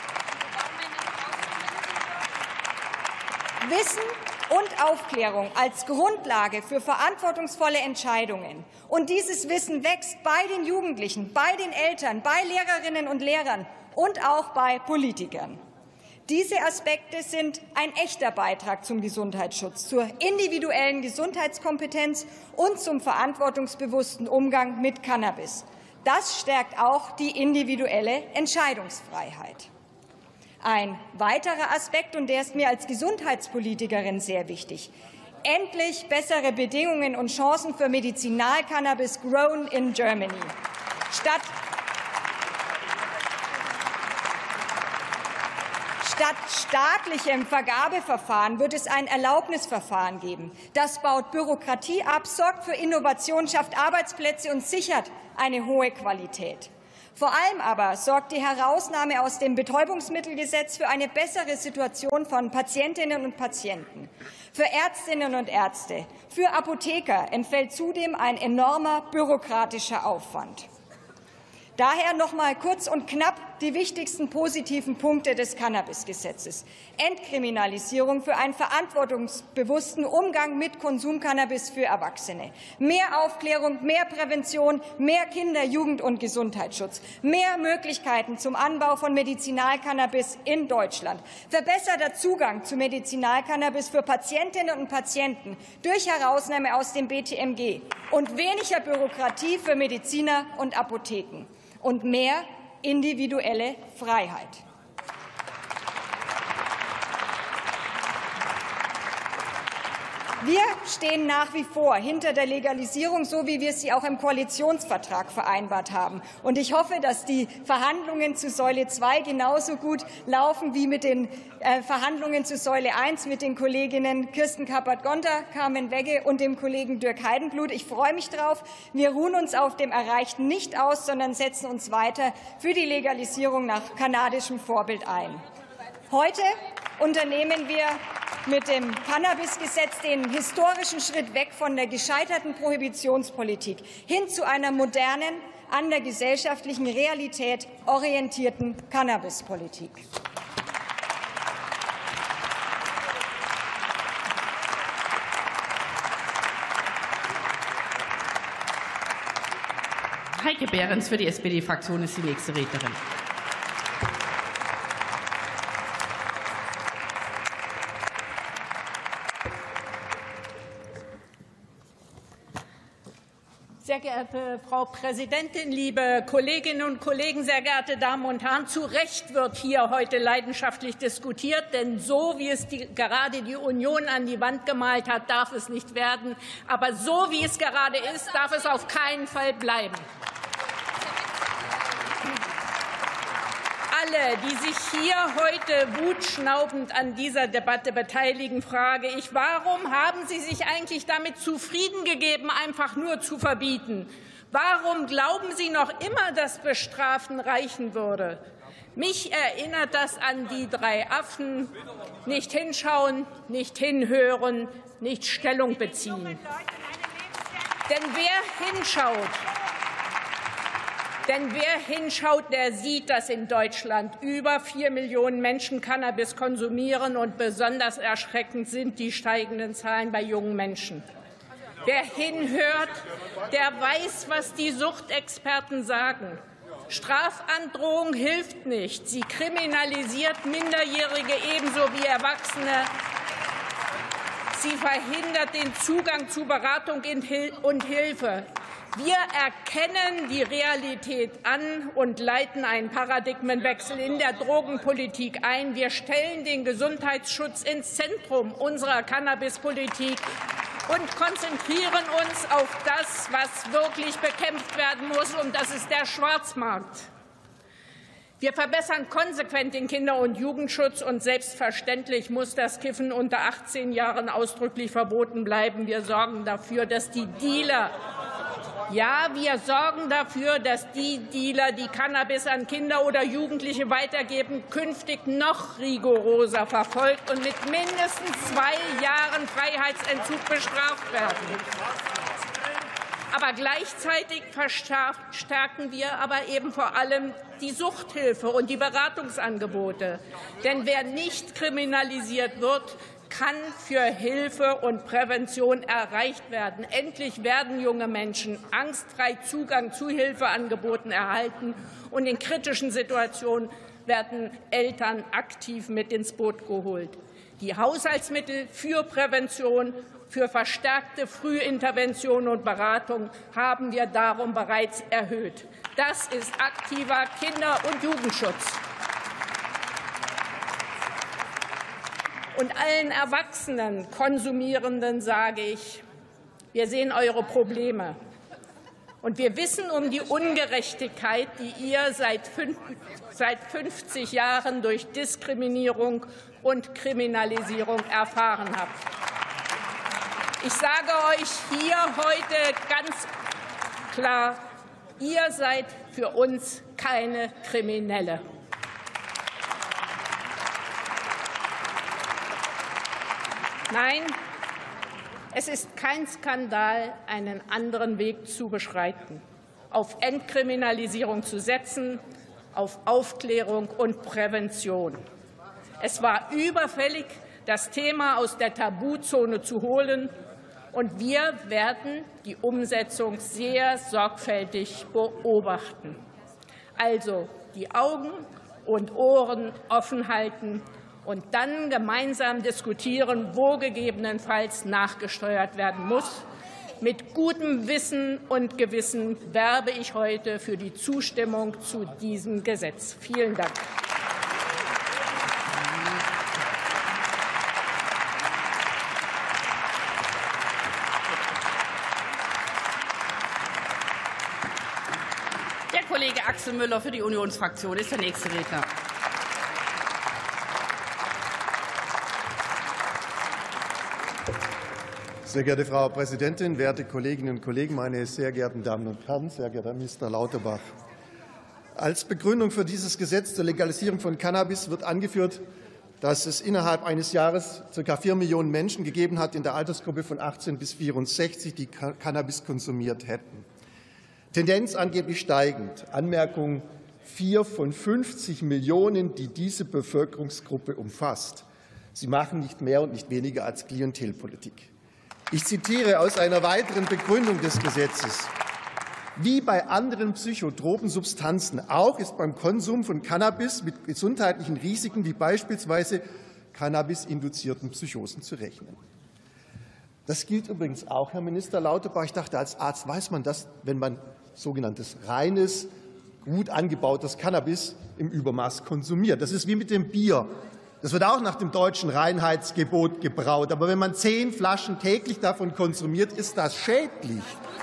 S6: Wissen und Aufklärung als Grundlage für verantwortungsvolle Entscheidungen. Und dieses Wissen wächst bei den Jugendlichen, bei den Eltern, bei Lehrerinnen und Lehrern und auch bei Politikern. Diese Aspekte sind ein echter Beitrag zum Gesundheitsschutz, zur individuellen Gesundheitskompetenz und zum verantwortungsbewussten Umgang mit Cannabis.
S8: Das stärkt auch die individuelle Entscheidungsfreiheit. Ein weiterer Aspekt, und der ist mir als Gesundheitspolitikerin sehr wichtig: endlich bessere Bedingungen und Chancen für Medizinalcannabis grown in Germany. Statt staatlichem Vergabeverfahren wird es ein Erlaubnisverfahren geben. Das baut Bürokratie ab, sorgt für Innovation, schafft Arbeitsplätze und sichert eine hohe Qualität. Vor allem aber sorgt die Herausnahme aus dem Betäubungsmittelgesetz für eine bessere Situation von Patientinnen und Patienten. Für Ärztinnen und Ärzte, für Apotheker entfällt zudem ein enormer bürokratischer Aufwand. Daher noch mal kurz und knapp die wichtigsten positiven Punkte des Cannabisgesetzes: Entkriminalisierung für einen verantwortungsbewussten Umgang mit Konsumcannabis für Erwachsene, mehr Aufklärung, mehr Prävention, mehr Kinder-, Jugend- und Gesundheitsschutz, mehr Möglichkeiten zum Anbau von Medizinalcannabis in Deutschland, verbesserter Zugang zu Medizinalcannabis für Patientinnen und Patienten durch Herausnahme aus dem BTMG und weniger Bürokratie für Mediziner und Apotheken und mehr individuelle Freiheit. Wir stehen nach wie vor hinter der Legalisierung, so wie wir sie auch im Koalitionsvertrag vereinbart haben. Und ich hoffe, dass die Verhandlungen zu Säule 2 genauso gut laufen wie mit den Verhandlungen zu Säule 1 mit den Kolleginnen Kirsten Kappert-Gonter, Carmen Wegge und dem Kollegen Dirk Heidenblut. Ich freue mich darauf. Wir ruhen uns auf dem Erreichten nicht aus, sondern setzen uns weiter für die Legalisierung nach kanadischem Vorbild ein. Heute unternehmen wir mit dem Cannabisgesetz den historischen Schritt weg von der gescheiterten Prohibitionspolitik hin zu einer modernen, an der gesellschaftlichen Realität orientierten Cannabispolitik.
S1: Heike Behrens für die SPD-Fraktion ist die nächste Rednerin.
S9: Sehr geehrte Frau Präsidentin, liebe Kolleginnen und Kollegen, sehr geehrte Damen und Herren! Zu Recht wird hier heute leidenschaftlich diskutiert, denn so, wie es gerade die Union an die Wand gemalt hat, darf es nicht werden. Aber so, wie es gerade ist, darf es auf keinen Fall bleiben. Alle, die sich hier heute wutschnaubend an dieser Debatte beteiligen, frage ich: Warum haben Sie sich eigentlich damit zufrieden gegeben, einfach nur zu verbieten? Warum glauben Sie noch immer, dass Bestrafen reichen würde? Mich erinnert das an die 3 Affen: nicht hinschauen, nicht hinhören, nicht Stellung beziehen. Denn wer hinschaut, der sieht, dass in Deutschland über 4 Millionen Menschen Cannabis konsumieren, und besonders erschreckend sind die steigenden Zahlen bei jungen Menschen. Wer hinhört, der weiß, was die Suchtexperten sagen. Strafandrohung hilft nicht. Sie kriminalisiert Minderjährige ebenso wie Erwachsene. Sie verhindert den Zugang zu Beratung und Hilfe. Wir erkennen die Realität an und leiten einen Paradigmenwechsel in der Drogenpolitik ein. Wir stellen den Gesundheitsschutz ins Zentrum unserer Cannabispolitik und konzentrieren uns auf das, was wirklich bekämpft werden muss, und das ist der Schwarzmarkt. Wir verbessern konsequent den Kinder- und Jugendschutz, und selbstverständlich muss das Kiffen unter 18 Jahren ausdrücklich verboten bleiben. Wir sorgen dafür, dass die Dealer die Dealer, die Cannabis an Kinder oder Jugendliche weitergeben, künftig noch rigoroser verfolgt und mit mindestens 2 Jahren Freiheitsentzug bestraft werden. Aber gleichzeitig verstärken wir aber eben vor allem die Suchthilfe und die Beratungsangebote. Denn wer nicht kriminalisiert wird, kann für Hilfe und Prävention erreicht werden. Endlich werden junge Menschen angstfrei Zugang zu Hilfeangeboten erhalten, und in kritischen Situationen werden Eltern aktiv mit ins Boot geholt. Die Haushaltsmittel für Prävention für verstärkte Frühintervention und Beratung haben wir darum bereits erhöht. Das ist aktiver Kinder- und Jugendschutz. Und allen erwachsenen Konsumierenden sage ich, wir sehen eure Probleme. Und wir wissen um die Ungerechtigkeit, die ihr seit 50 Jahren durch Diskriminierung und Kriminalisierung erfahren habt. Ich sage euch hier heute ganz klar, ihr seid für uns keine Kriminelle. Nein, es ist kein Skandal, einen anderen Weg zu beschreiten, auf Entkriminalisierung zu setzen, auf Aufklärung und Prävention. Es war überfällig, das Thema aus der Tabuzone zu holen, und wir werden die Umsetzung sehr sorgfältig beobachten. Also die Augen und Ohren offen halten und dann gemeinsam diskutieren, wo gegebenenfalls nachgesteuert werden muss. Mit gutem Wissen und Gewissen werbe ich heute für die Zustimmung zu diesem Gesetz. Vielen Dank.
S1: Der Kollege Axel Müller für die Unionsfraktion ist der nächste Redner.
S10: Sehr geehrte Frau Präsidentin, werte Kolleginnen und Kollegen, meine sehr geehrten Damen und Herren, sehr geehrter Minister Lauterbach! Als Begründung für dieses Gesetz zur Legalisierung von Cannabis wird angeführt, dass es innerhalb eines Jahres ca. 4 Millionen Menschen gegeben hat in der Altersgruppe von 18 bis 64, die Cannabis konsumiert hätten. Tendenz angeblich steigend. Anmerkung: 4 von 50 Millionen, die diese Bevölkerungsgruppe umfasst. Sie machen nicht mehr und nicht weniger als Klientelpolitik. Ich zitiere aus einer weiteren Begründung des Gesetzes. Wie bei anderen psychotropen Substanzen auch ist beim Konsum von Cannabis mit gesundheitlichen Risiken wie beispielsweise Cannabis-induzierten Psychosen zu rechnen. Das gilt übrigens auch, Herr Minister Lauterbach. Ich dachte, als Arzt weiß man das, wenn man sogenanntes reines, gut angebautes Cannabis im Übermaß konsumiert. Das ist wie mit dem Bier. Das wird auch nach dem deutschen Reinheitsgebot gebraut. Aber wenn man 10 Flaschen täglich davon konsumiert, ist das schädlich.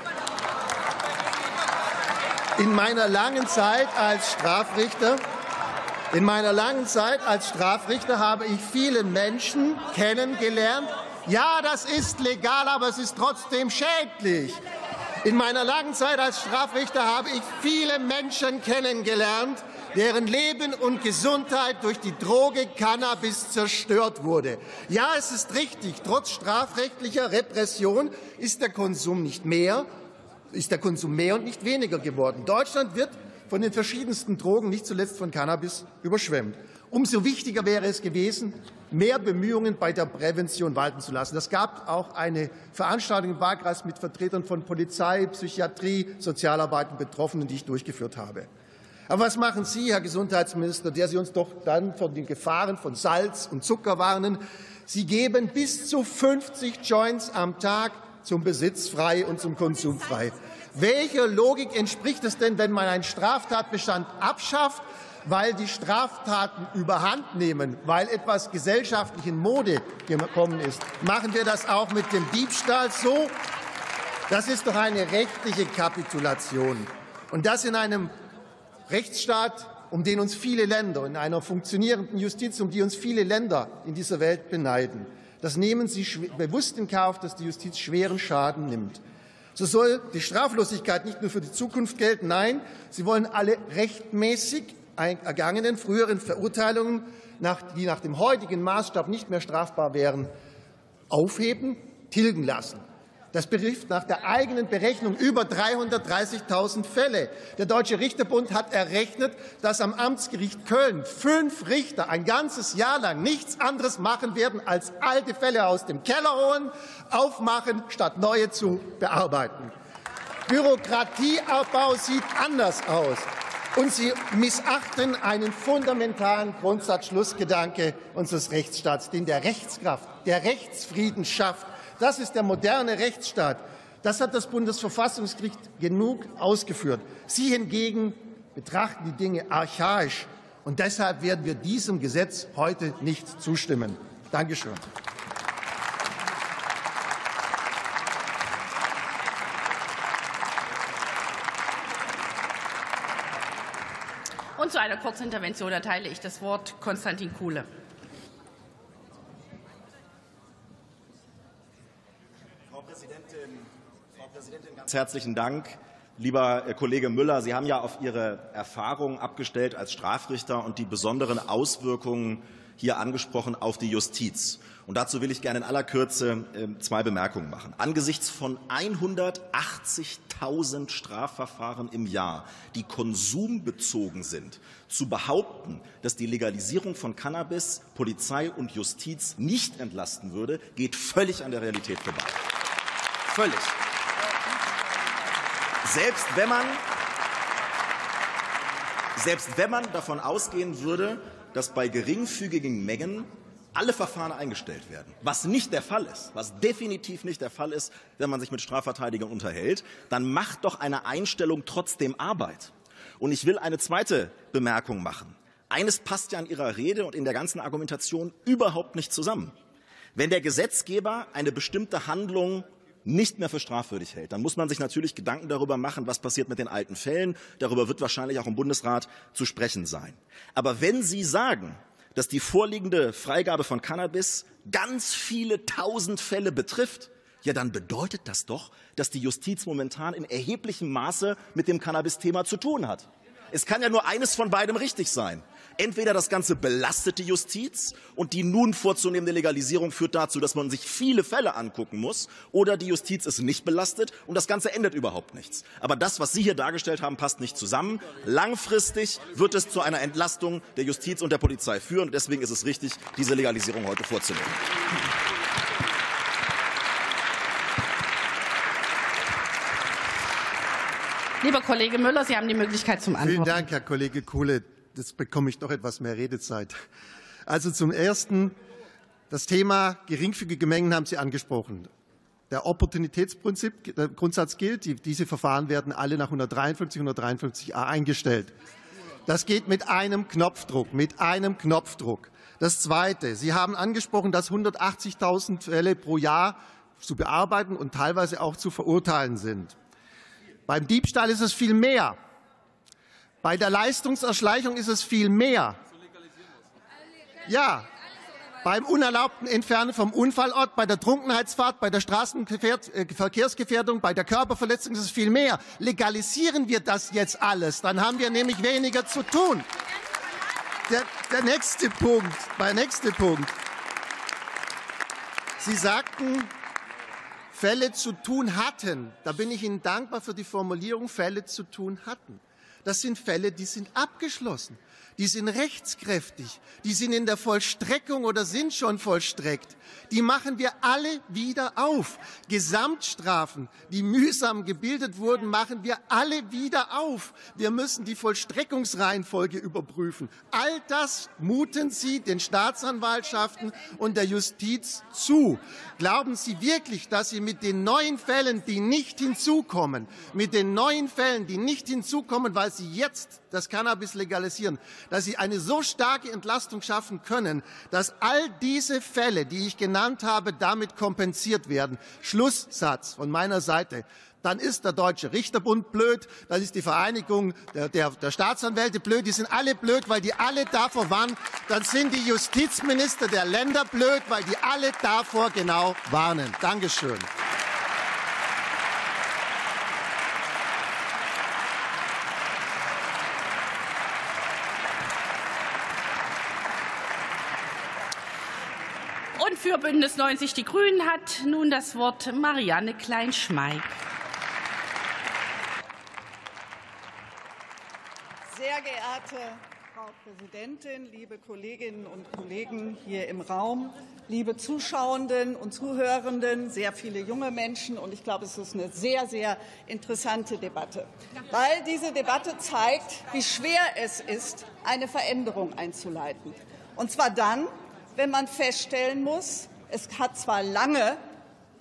S10: In meiner langen Zeit als Strafrichter habe ich viele Menschen kennengelernt. Ja, das ist legal, aber es ist trotzdem schädlich. In meiner langen Zeit als Strafrichter habe ich viele Menschen kennengelernt, deren Leben und Gesundheit durch die Droge Cannabis zerstört wurde. Ja, es ist richtig, trotz strafrechtlicher Repression ist der Konsum mehr und nicht weniger geworden. Deutschland wird von den verschiedensten Drogen, nicht zuletzt von Cannabis, überschwemmt. Umso wichtiger wäre es gewesen, mehr Bemühungen bei der Prävention walten zu lassen. Es gab auch eine Veranstaltung im Wahlkreis mit Vertretern von Polizei, Psychiatrie, Sozialarbeit und Betroffenen, die ich durchgeführt habe. Aber was machen Sie, Herr Gesundheitsminister, der Sie uns doch dann vor den Gefahren von Salz und Zucker warnen? Sie geben bis zu 50 Joints am Tag zum Besitz frei und zum Konsum frei. Welcher Logik entspricht es denn, wenn man einen Straftatbestand abschafft, weil die Straftaten überhand nehmen, weil etwas gesellschaftlich in Mode gekommen ist? Machen wir das auch mit dem Diebstahl so? Das ist doch eine rechtliche Kapitulation. Und das in einem Rechtsstaat, um den uns viele Länder, in einer funktionierenden Justiz, um die uns viele Länder in dieser Welt beneiden. Das nehmen Sie bewusst in Kauf, dass die Justiz schweren Schaden nimmt. So soll die Straflosigkeit nicht nur für die Zukunft gelten. Nein, Sie wollen alle rechtmäßig ergangenen früheren Verurteilungen, die nach dem heutigen Maßstab nicht mehr strafbar wären, aufheben, tilgen lassen. Das betrifft nach der eigenen Berechnung über 330.000 Fälle. Der Deutsche Richterbund hat errechnet, dass am Amtsgericht Köln 5 Richter ein ganzes Jahr lang nichts anderes machen werden, als alte Fälle aus dem Keller holen, aufmachen, statt neue zu bearbeiten. Bürokratieabbau sieht anders aus. Und Sie missachten einen fundamentalen Grundsatzschlussgedanke unseres Rechtsstaats, den der Rechtskraft, der Rechtsfrieden schafft, Das ist der moderne Rechtsstaat. Das hat das Bundesverfassungsgericht genug ausgeführt. Sie hingegen betrachten die Dinge archaisch. Und deshalb werden wir diesem Gesetz heute nicht zustimmen. Dankeschön.
S1: Und zu einer Kurzintervention erteile ich das Wort Konstantin Kuhle.
S11: Frau Präsidentin, ganz herzlichen Dank. Lieber Kollege Müller, Sie haben ja auf Ihre Erfahrungen abgestellt als Strafrichter und die besonderen Auswirkungen hier angesprochen auf die Justiz. Und dazu will ich gerne in aller Kürze zwei Bemerkungen machen. Angesichts von 180.000 Strafverfahren im Jahr, die konsumbezogen sind, zu behaupten, dass die Legalisierung von Cannabis Polizei und Justiz nicht entlasten würde, geht völlig an der Realität vorbei. Völlig. Selbst wenn man davon ausgehen würde, dass bei geringfügigen Mengen alle Verfahren eingestellt werden, was nicht der Fall ist, was definitiv nicht der Fall ist, wenn man sich mit Strafverteidigern unterhält, dann macht doch eine Einstellung trotzdem Arbeit. Und ich will eine zweite Bemerkung machen. Eines passt ja in Ihrer Rede und in der ganzen Argumentation überhaupt nicht zusammen. Wenn der Gesetzgeber eine bestimmte Handlung nicht mehr für strafwürdig hält, dann muss man sich natürlich Gedanken darüber machen, was passiert mit den alten Fällen. Darüber wird wahrscheinlich auch im Bundesrat zu sprechen sein. Aber wenn Sie sagen, dass die vorliegende Freigabe von Cannabis ganz viele tausend Fälle betrifft, ja, dann bedeutet das doch, dass die Justiz momentan in erheblichem Maße mit dem Cannabis-Thema zu tun hat. Es kann ja nur eines von beidem richtig sein. Entweder das Ganze belastet die Justiz und die nun vorzunehmende Legalisierung führt dazu, dass man sich viele Fälle angucken muss, oder die Justiz ist nicht belastet und das Ganze ändert überhaupt nichts. Aber das, was Sie hier dargestellt haben, passt nicht zusammen. Langfristig wird es zu einer Entlastung der Justiz und der Polizei führen. Und deswegen ist es richtig, diese Legalisierung heute vorzunehmen.
S1: Lieber Kollege Müller, Sie haben die Möglichkeit zum Antworten.
S10: Vielen Dank, Herr Kollege Kuhle. Jetzt bekomme ich doch etwas mehr Redezeit. Also zum Ersten, das Thema geringfügige Mengen haben Sie angesprochen. Der Opportunitätsprinzip, der Grundsatz gilt. Diese Verfahren werden alle nach 153, 153a eingestellt. Das geht mit einem Knopfdruck, Das Zweite, Sie haben angesprochen, dass 180.000 Fälle pro Jahr zu bearbeiten und teilweise auch zu verurteilen sind. Beim Diebstahl ist es viel mehr. Bei der Leistungserschleichung ist es viel mehr. Ja, beim unerlaubten Entfernen vom Unfallort, bei der Trunkenheitsfahrt, bei der Straßenverkehrsgefährdung, bei der Körperverletzung ist es viel mehr. Legalisieren wir das jetzt alles, dann haben wir nämlich weniger zu tun. Der nächste Punkt. Sie sagten, Fälle zu tun hatten. Da bin ich Ihnen dankbar für die Formulierung, Fälle zu tun hatten. Das sind Fälle, die sind abgeschlossen, die sind rechtskräftig, die sind in der Vollstreckung oder sind schon vollstreckt. Die machen wir alle wieder auf. Gesamtstrafen, die mühsam gebildet wurden, machen wir alle wieder auf. Wir müssen die Vollstreckungsreihenfolge überprüfen. All das muten Sie den Staatsanwaltschaften und der Justiz zu. Glauben Sie wirklich, dass Sie mit den neuen Fällen, die nicht hinzukommen, weil Sie jetzt das Cannabis legalisieren, dass Sie eine so starke Entlastung schaffen können, dass all diese Fälle, die ich genannt habe, damit kompensiert werden? Schlusssatz von meiner Seite. Dann ist der Deutsche Richterbund blöd, dann ist die Vereinigung der Staatsanwälte blöd, die sind alle blöd, weil die alle davor warnen. Dann sind die Justizminister der Länder blöd, weil die alle davor genau warnen. Dankeschön.
S1: Und für Bündnis 90 Die Grünen hat nun das Wort Marianne Klein-Schmeik.
S12: Sehr geehrte Frau Präsidentin, liebe Kolleginnen und Kollegen hier im Raum, liebe Zuschauenden und Zuhörenden, sehr viele junge Menschen. Und ich glaube, es ist eine sehr, sehr interessante Debatte, weil diese Debatte zeigt, wie schwer es ist, eine Veränderung einzuleiten. Und zwar dann, wenn man feststellen muss, es hat zwar lange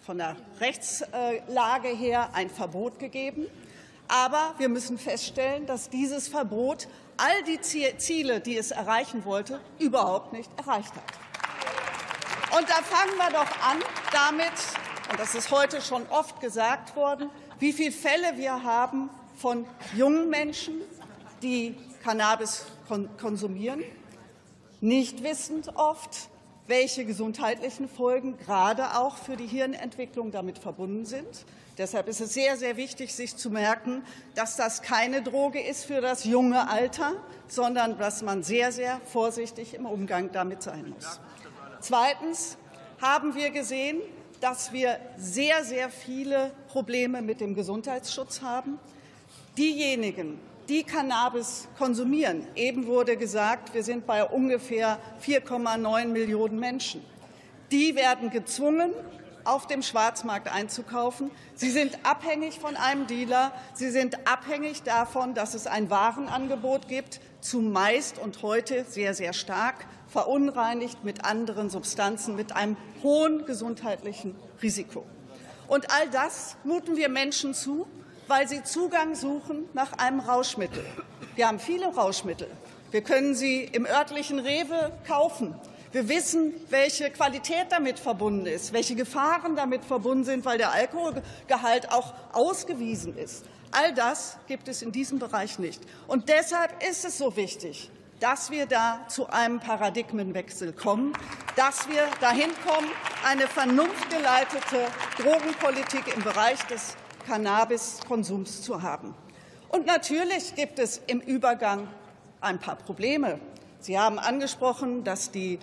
S12: von der Rechtslage her ein Verbot gegeben. Aber wir müssen feststellen, dass dieses Verbot all die Ziele, die es erreichen wollte, überhaupt nicht erreicht hat. Und da fangen wir doch an damit, und das ist heute schon oft gesagt worden, wie viele Fälle wir haben von jungen Menschen, die Cannabis konsumieren, nicht wissend oft, welche gesundheitlichen Folgen gerade auch für die Hirnentwicklung damit verbunden sind. Deshalb ist es sehr, sehr wichtig, sich zu merken, dass das keine Droge ist für das junge Alter, sondern dass man sehr, sehr vorsichtig im Umgang damit sein muss. Zweitens haben wir gesehen, dass wir sehr, sehr viele Probleme mit dem Gesundheitsschutz haben. Diejenigen, die Cannabis konsumieren, eben wurde gesagt, wir sind bei ungefähr 4,9 Millionen Menschen, die werden gezwungen, auf dem Schwarzmarkt einzukaufen. Sie sind abhängig von einem Dealer. Sie sind abhängig davon, dass es ein Warenangebot gibt, zumeist und heute sehr, sehr stark verunreinigt mit anderen Substanzen, mit einem hohen gesundheitlichen Risiko. Und all das muten wir Menschen zu, weil sie Zugang suchen nach einem Rauschmittel. Wir haben viele Rauschmittel. Wir können sie im örtlichen Rewe kaufen. Wir wissen, welche Qualität damit verbunden ist, welche Gefahren damit verbunden sind, weil der Alkoholgehalt auch ausgewiesen ist. All das gibt es in diesem Bereich nicht. Und deshalb ist es so wichtig, dass wir da zu einem Paradigmenwechsel kommen, dass wir dahin kommen, eine vernunftgeleitete Drogenpolitik im Bereich des Cannabiskonsums zu haben. Und natürlich gibt es im Übergang ein paar Probleme. Sie haben angesprochen, dass die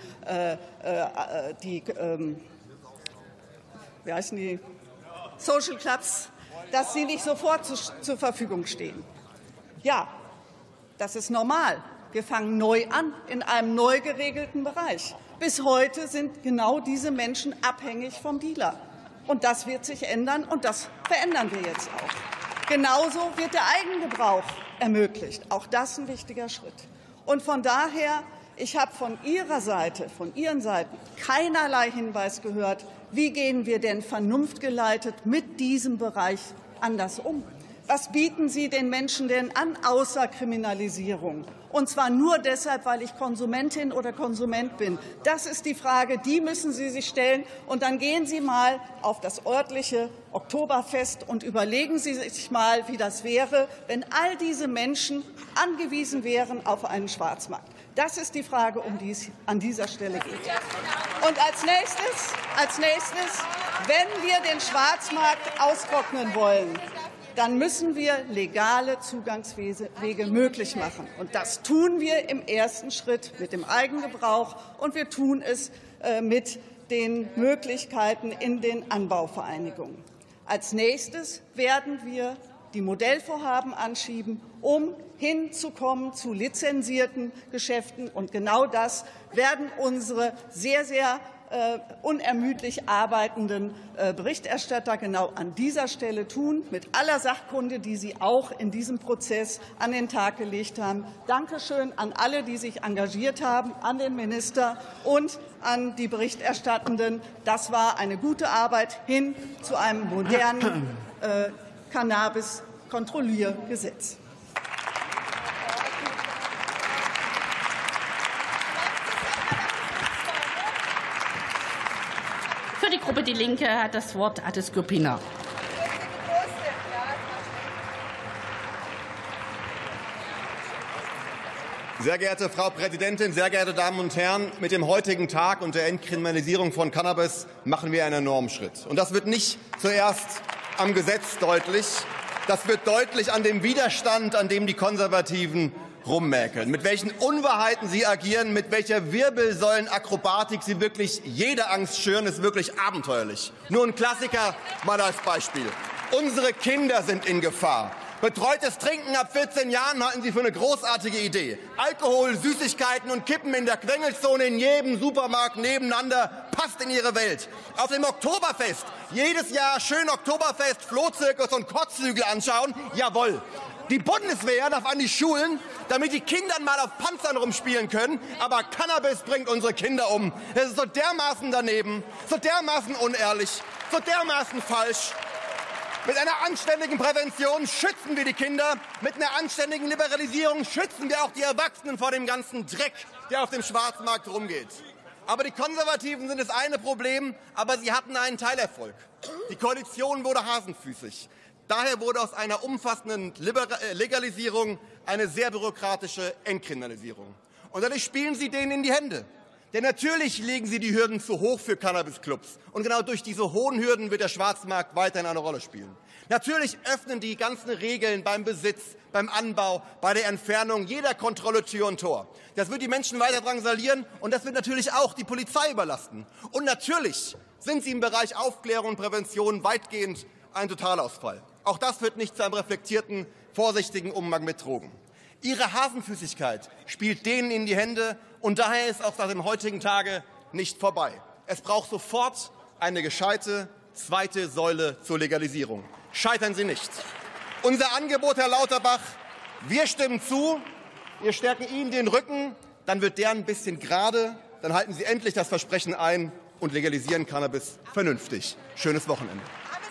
S12: Social Clubs, dass sie nicht sofort zur Verfügung stehen. Ja, das ist normal. Wir fangen neu an in einem neu geregelten Bereich. Bis heute sind genau diese Menschen abhängig vom Dealer. Und das wird sich ändern, und das verändern wir jetzt auch. Genauso wird der Eigengebrauch ermöglicht. Auch das ein wichtiger Schritt. Und von daher, ich habe von Ihrer Seite, von Ihren Seiten keinerlei Hinweis gehört, wie gehen wir denn vernunftgeleitet mit diesem Bereich anders um? Was bieten Sie den Menschen denn an, außer Kriminalisierung? Und zwar nur deshalb, weil ich Konsumentin oder Konsument bin. Das ist die Frage, die müssen Sie sich stellen. Und dann gehen Sie mal auf das örtliche Oktoberfest und überlegen Sie sich mal, wie das wäre, wenn all diese Menschen angewiesen wären auf einen Schwarzmarkt. Das ist die Frage, um die es an dieser Stelle geht. Und als nächstes, wenn wir den Schwarzmarkt austrocknen wollen, dann müssen wir legale Zugangswege möglich machen. Und das tun wir im ersten Schritt mit dem Eigengebrauch, und wir tun es mit den Möglichkeiten in den Anbauvereinigungen. Als nächstes werden wir die Modellvorhaben anschieben, um hinzukommen zu lizenzierten Geschäften. Und genau das werden unsere sehr, sehr unermüdlich arbeitenden Berichterstatter genau an dieser Stelle tun, mit aller Sachkunde, die sie auch in diesem Prozess an den Tag gelegt haben. Dankeschön an alle, die sich engagiert haben, an den Minister und an die Berichterstattenden. Das war eine gute Arbeit hin zu einem modernen Cannabis-Kontrolliergesetz.
S1: Für die Gruppe Die Linke hat das Wort Atis Küppiner.
S13: Sehr geehrte Frau Präsidentin, sehr geehrte Damen und Herren! Mit dem heutigen Tag und der Entkriminalisierung von Cannabis machen wir einen enormen Schritt. Und das wird nicht zuerst am Gesetz deutlich. Das wird deutlich an dem Widerstand, an dem die Konservativen rummäkeln, mit welchen Unwahrheiten sie agieren, mit welcher Wirbelsäulenakrobatik sie wirklich jede Angst schüren, ist wirklich abenteuerlich. Nur ein Klassiker mal als Beispiel. Unsere Kinder sind in Gefahr. Betreutes Trinken ab 14 Jahren halten Sie für eine großartige Idee. Alkohol, Süßigkeiten und Kippen in der Quengelzone in jedem Supermarkt nebeneinander passt in Ihre Welt. Auf dem Oktoberfest jedes Jahr schön Oktoberfest, Flohzirkus und Kotzhügel anschauen. Jawohl. Die Bundeswehr darf an die Schulen, damit die Kinder mal auf Panzern rumspielen können, aber Cannabis bringt unsere Kinder um. Das ist so dermaßen daneben, so dermaßen unehrlich, so dermaßen falsch. Mit einer anständigen Prävention schützen wir die Kinder. Mit einer anständigen Liberalisierung schützen wir auch die Erwachsenen vor dem ganzen Dreck, der auf dem Schwarzmarkt rumgeht. Aber die Konservativen sind das eine Problem, aber sie hatten einen Teilerfolg. Die Koalition wurde hasenfüßig. Daher wurde aus einer umfassenden Legalisierung eine sehr bürokratische Entkriminalisierung. Und dadurch spielen sie denen in die Hände. Denn natürlich legen sie die Hürden zu hoch für Cannabisclubs. Und genau durch diese hohen Hürden wird der Schwarzmarkt weiterhin eine Rolle spielen. Natürlich öffnen die ganzen Regeln beim Besitz, beim Anbau, bei der Entfernung jeder Kontrolle Tür und Tor. Das wird die Menschen weiter drangsalieren und das wird natürlich auch die Polizei überlasten. Und natürlich sind sie im Bereich Aufklärung und Prävention weitgehend ein Totalausfall. Auch das wird nicht zu einem reflektierten, vorsichtigen Umgang mit Drogen. Ihre Hasenfüßigkeit spielt denen in die Hände und daher ist auch seit dem heutigen Tage nicht vorbei. Es braucht sofort eine gescheite zweite Säule zur Legalisierung. Scheitern Sie nicht. Unser Angebot, Herr Lauterbach, wir stimmen zu, wir stärken Ihnen den Rücken, dann wird der ein bisschen gerade, dann halten Sie endlich das Versprechen ein und legalisieren Cannabis vernünftig. Schönes Wochenende.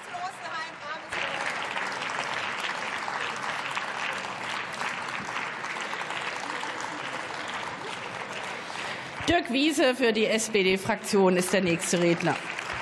S1: Dirk Wiese für die SPD-Fraktion ist der nächste Redner.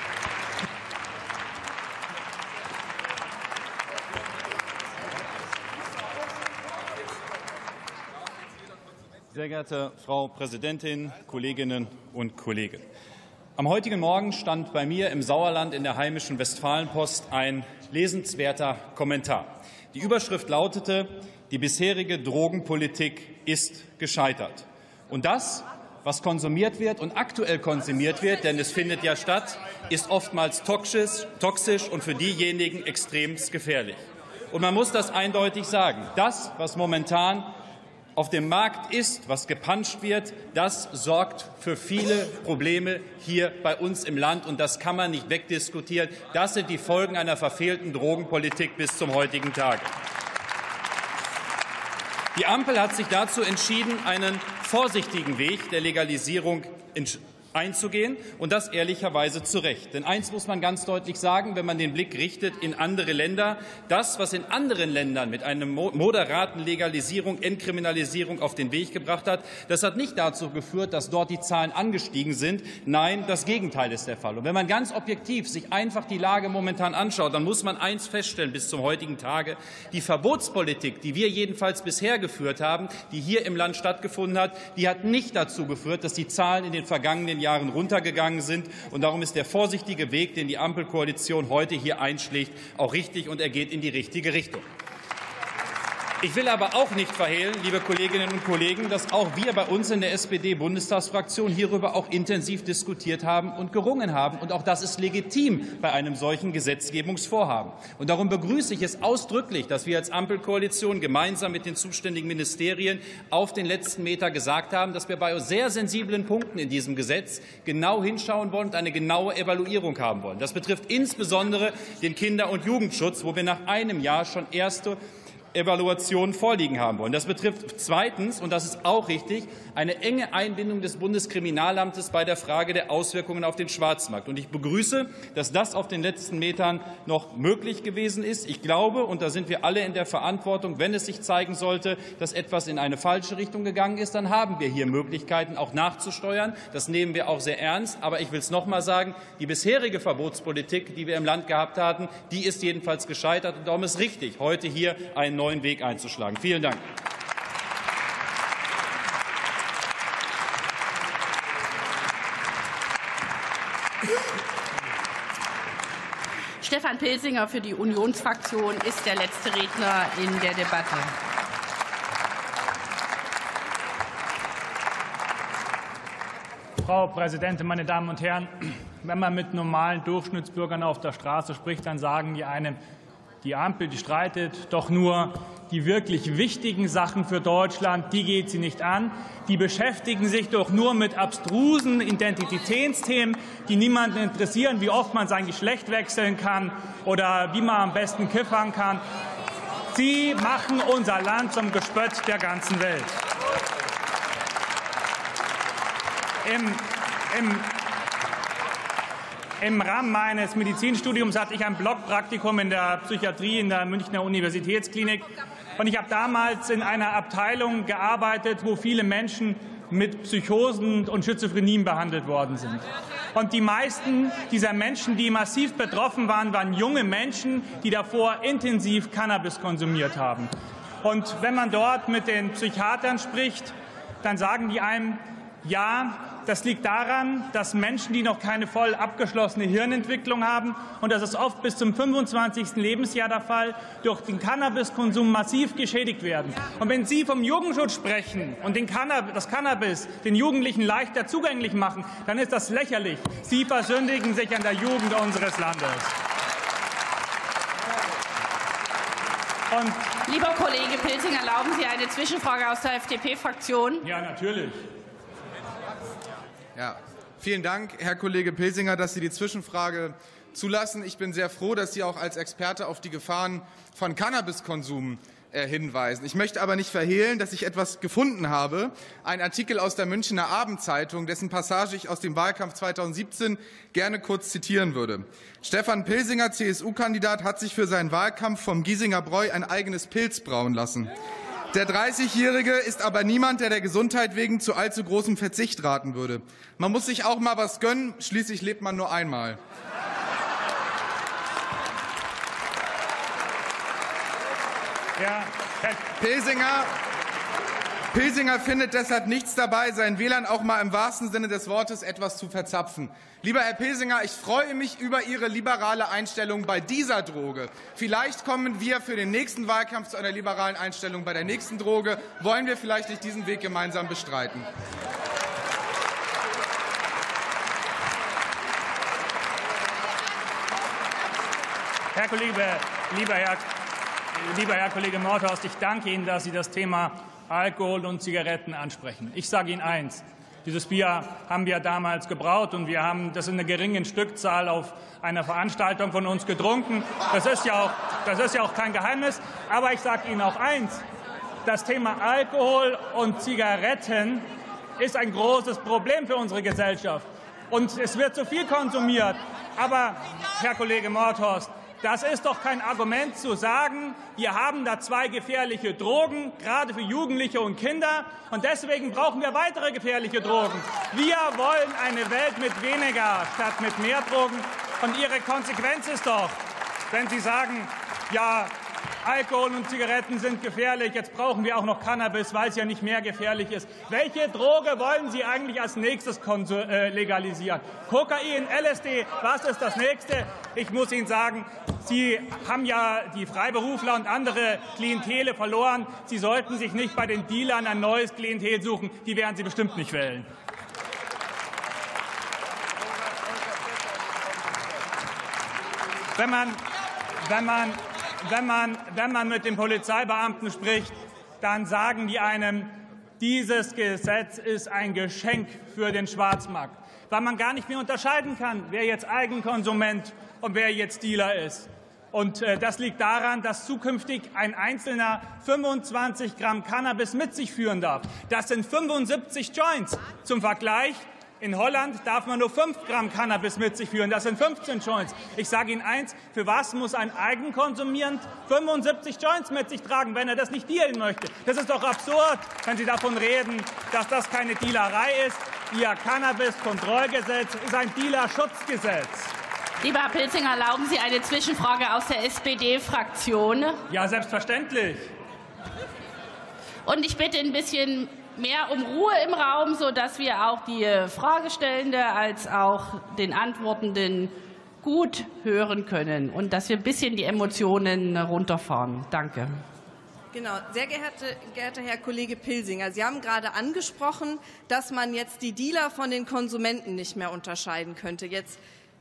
S14: Sehr geehrte Frau Präsidentin, Kolleginnen und Kollegen! Am heutigen Morgen stand bei mir im Sauerland in der heimischen Westfalenpost ein lesenswerter Kommentar. Die Überschrift lautete: Die bisherige Drogenpolitik ist gescheitert. Und das, was konsumiert wird und aktuell konsumiert wird, denn es findet ja statt, ist oftmals toxisch und für diejenigen extremst gefährlich. Und man muss das eindeutig sagen. Das, was momentan auf dem Markt ist, was gepanscht wird, das sorgt für viele Probleme hier bei uns im Land. Und das kann man nicht wegdiskutieren. Das sind die Folgen einer verfehlten Drogenpolitik bis zum heutigen Tage. Die Ampel hat sich dazu entschieden, einen vorsichtigen Weg der Legalisierung einzugehen, und das ehrlicherweise zu Recht. Denn eins muss man ganz deutlich sagen, wenn man den Blick richtet in andere Länder: Das, was in anderen Ländern mit einer moderaten Legalisierung, Entkriminalisierung auf den Weg gebracht hat, das hat nicht dazu geführt, dass dort die Zahlen angestiegen sind. Nein, das Gegenteil ist der Fall. Und wenn man ganz objektiv sich einfach die Lage momentan anschaut, dann muss man eins feststellen: Bis zum heutigen Tage, die Verbotspolitik, die wir jedenfalls bisher geführt haben, die hier im Land stattgefunden hat, die hat nicht dazu geführt, dass die Zahlen in den vergangenen Jahren runtergegangen sind. Und darum ist der vorsichtige Weg, den die Ampelkoalition heute hier einschlägt, auch richtig, und er geht in die richtige Richtung. Ich will aber auch nicht verhehlen, liebe Kolleginnen und Kollegen, dass auch wir bei uns in der SPD-Bundestagsfraktion hierüber auch intensiv diskutiert haben und gerungen haben. Und auch das ist legitim bei einem solchen Gesetzgebungsvorhaben. Und darum begrüße ich es ausdrücklich, dass wir als Ampelkoalition gemeinsam mit den zuständigen Ministerien auf den letzten Meter gesagt haben, dass wir bei sehr sensiblen Punkten in diesem Gesetz genau hinschauen wollen und eine genaue Evaluierung haben wollen. Das betrifft insbesondere den Kinder- und Jugendschutz, wo wir nach einem Jahr schon erste Evaluationen vorliegen haben wollen. Das betrifft zweitens, und das ist auch richtig, eine enge Einbindung des Bundeskriminalamtes bei der Frage der Auswirkungen auf den Schwarzmarkt. Und ich begrüße, dass das auf den letzten Metern noch möglich gewesen ist. Ich glaube, und da sind wir alle in der Verantwortung, wenn es sich zeigen sollte, dass etwas in eine falsche Richtung gegangen ist, dann haben wir hier Möglichkeiten, auch nachzusteuern. Das nehmen wir auch sehr ernst. Aber ich will es noch einmal sagen: Die bisherige Verbotspolitik, die wir im Land gehabt hatten, die ist jedenfalls gescheitert. Und darum ist es richtig, heute hier einen neuen Weg einzuschlagen. Vielen Dank.
S1: Stefan Pilsinger für die Unionsfraktion ist der letzte Redner in der Debatte.
S15: Frau Präsidentin, meine Damen und Herren! Wenn man mit normalen Durchschnittsbürgern auf der Straße spricht, dann sagen die einem, die Ampel, die streitet doch nur die wirklich wichtigen Sachen für Deutschland, die geht sie nicht an. Die beschäftigen sich doch nur mit abstrusen Identitätsthemen, die niemanden interessieren, wie oft man sein Geschlecht wechseln kann oder wie man am besten kiffern kann. Sie machen unser Land zum Gespött der ganzen Welt. Im Rahmen meines Medizinstudiums hatte ich ein Blockpraktikum in der Psychiatrie in der Münchner Universitätsklinik. Und ich habe damals in einer Abteilung gearbeitet, wo viele Menschen mit Psychosen und Schizophrenien behandelt worden sind. Und die meisten dieser Menschen, die massiv betroffen waren, waren junge Menschen, die davor intensiv Cannabis konsumiert haben. Und wenn man dort mit den Psychiatern spricht, dann sagen die einem, ja, das liegt daran, dass Menschen, die noch keine voll abgeschlossene Hirnentwicklung haben, und das ist oft bis zum 25. Lebensjahr der Fall, durch den Cannabiskonsum massiv geschädigt werden. Und wenn Sie vom Jugendschutz sprechen und das Cannabis den Jugendlichen leichter zugänglich machen, dann ist das lächerlich. Sie versündigen sich an der Jugend unseres Landes.
S1: Und lieber Kollege Pilsinger, erlauben Sie eine Zwischenfrage aus der FDP-Fraktion?
S15: Ja, natürlich.
S16: Ja, vielen Dank, Herr Kollege Pilsinger, dass Sie die Zwischenfrage zulassen. Ich bin sehr froh, dass Sie auch als Experte auf die Gefahren von Cannabiskonsum hinweisen. Ich möchte aber nicht verhehlen, dass ich etwas gefunden habe, ein Artikel aus der Münchner Abendzeitung, dessen Passage ich aus dem Wahlkampf 2017 gerne kurz zitieren würde. Stefan Pilsinger, CSU-Kandidat, hat sich für seinen Wahlkampf vom Giesinger Bräu ein eigenes Pilz brauen lassen. Der 30-Jährige ist aber niemand, der Gesundheit wegen zu allzu großem Verzicht raten würde. Man muss sich auch mal was gönnen, schließlich lebt man nur einmal.
S15: Ja,
S16: Pilsinger findet deshalb nichts dabei, seinen Wählern auch mal im wahrsten Sinne des Wortes etwas zu verzapfen. Lieber Herr Pilsinger, ich freue mich über Ihre liberale Einstellung bei dieser Droge. Vielleicht kommen wir für den nächsten Wahlkampf zu einer liberalen Einstellung bei der nächsten Droge. Wollen wir vielleicht nicht diesen Weg gemeinsam bestreiten?
S15: Lieber Herr Kollege Mordhorst, ich danke Ihnen, dass Sie das Thema Alkohol und Zigaretten ansprechen. Ich sage Ihnen eins. Dieses Bier haben wir damals gebraut, und wir haben das in einer geringen Stückzahl auf einer Veranstaltung von uns getrunken. Das ist ja auch kein Geheimnis. Aber ich sage Ihnen auch eins. Das Thema Alkohol und Zigaretten ist ein großes Problem für unsere Gesellschaft. Und es wird zu viel konsumiert. Aber, Herr Kollege Mordhorst, das ist doch kein Argument zu sagen, wir haben da zwei gefährliche Drogen, gerade für Jugendliche und Kinder, und deswegen brauchen wir weitere gefährliche Drogen. Wir wollen eine Welt mit weniger statt mit mehr Drogen. Und Ihre Konsequenz ist doch, wenn Sie sagen, ja, Alkohol und Zigaretten sind gefährlich, jetzt brauchen wir auch noch Cannabis, weil es ja nicht mehr gefährlich ist. Welche Droge wollen Sie eigentlich als nächstes legalisieren? Kokain, LSD, was ist das Nächste? Ich muss Ihnen sagen, Sie haben ja die Freiberufler und andere Klientele verloren. Sie sollten sich nicht bei den Dealern ein neues Klientel suchen. Die werden Sie bestimmt nicht wählen. Wenn man mit den Polizeibeamten spricht, dann sagen die einem, dieses Gesetz ist ein Geschenk für den Schwarzmarkt, weil man gar nicht mehr unterscheiden kann, wer jetzt Eigenkonsument und wer jetzt Dealer ist. Und das liegt daran, dass zukünftig ein Einzelner 25 Gramm Cannabis mit sich führen darf. Das sind 75 Joints. Zum Vergleich, in Holland darf man nur 5 Gramm Cannabis mit sich führen. Das sind 15 Joints. Ich sage Ihnen eins, für was muss ein Eigenkonsumierend 75 Joints mit sich tragen, wenn er das nicht dealen möchte? Das ist doch absurd, wenn Sie davon reden, dass das keine Dealerei ist. Ihr Cannabis-Kontrollgesetz ist ein Dealerschutzgesetz.
S1: Lieber Herr Pilsinger, erlauben Sie eine Zwischenfrage aus der SPD-Fraktion?
S15: Ja, selbstverständlich.
S1: Und ich bitte ein bisschen mehr um Ruhe im Raum, sodass wir auch die Fragestellende als auch den Antwortenden gut hören können und dass wir ein bisschen die Emotionen runterfahren. Danke.
S17: Genau. Sehr geehrter Herr Kollege Pilsinger, Sie haben gerade angesprochen, dass man jetzt die Dealer von den Konsumenten nicht mehr unterscheiden könnte. Jetzt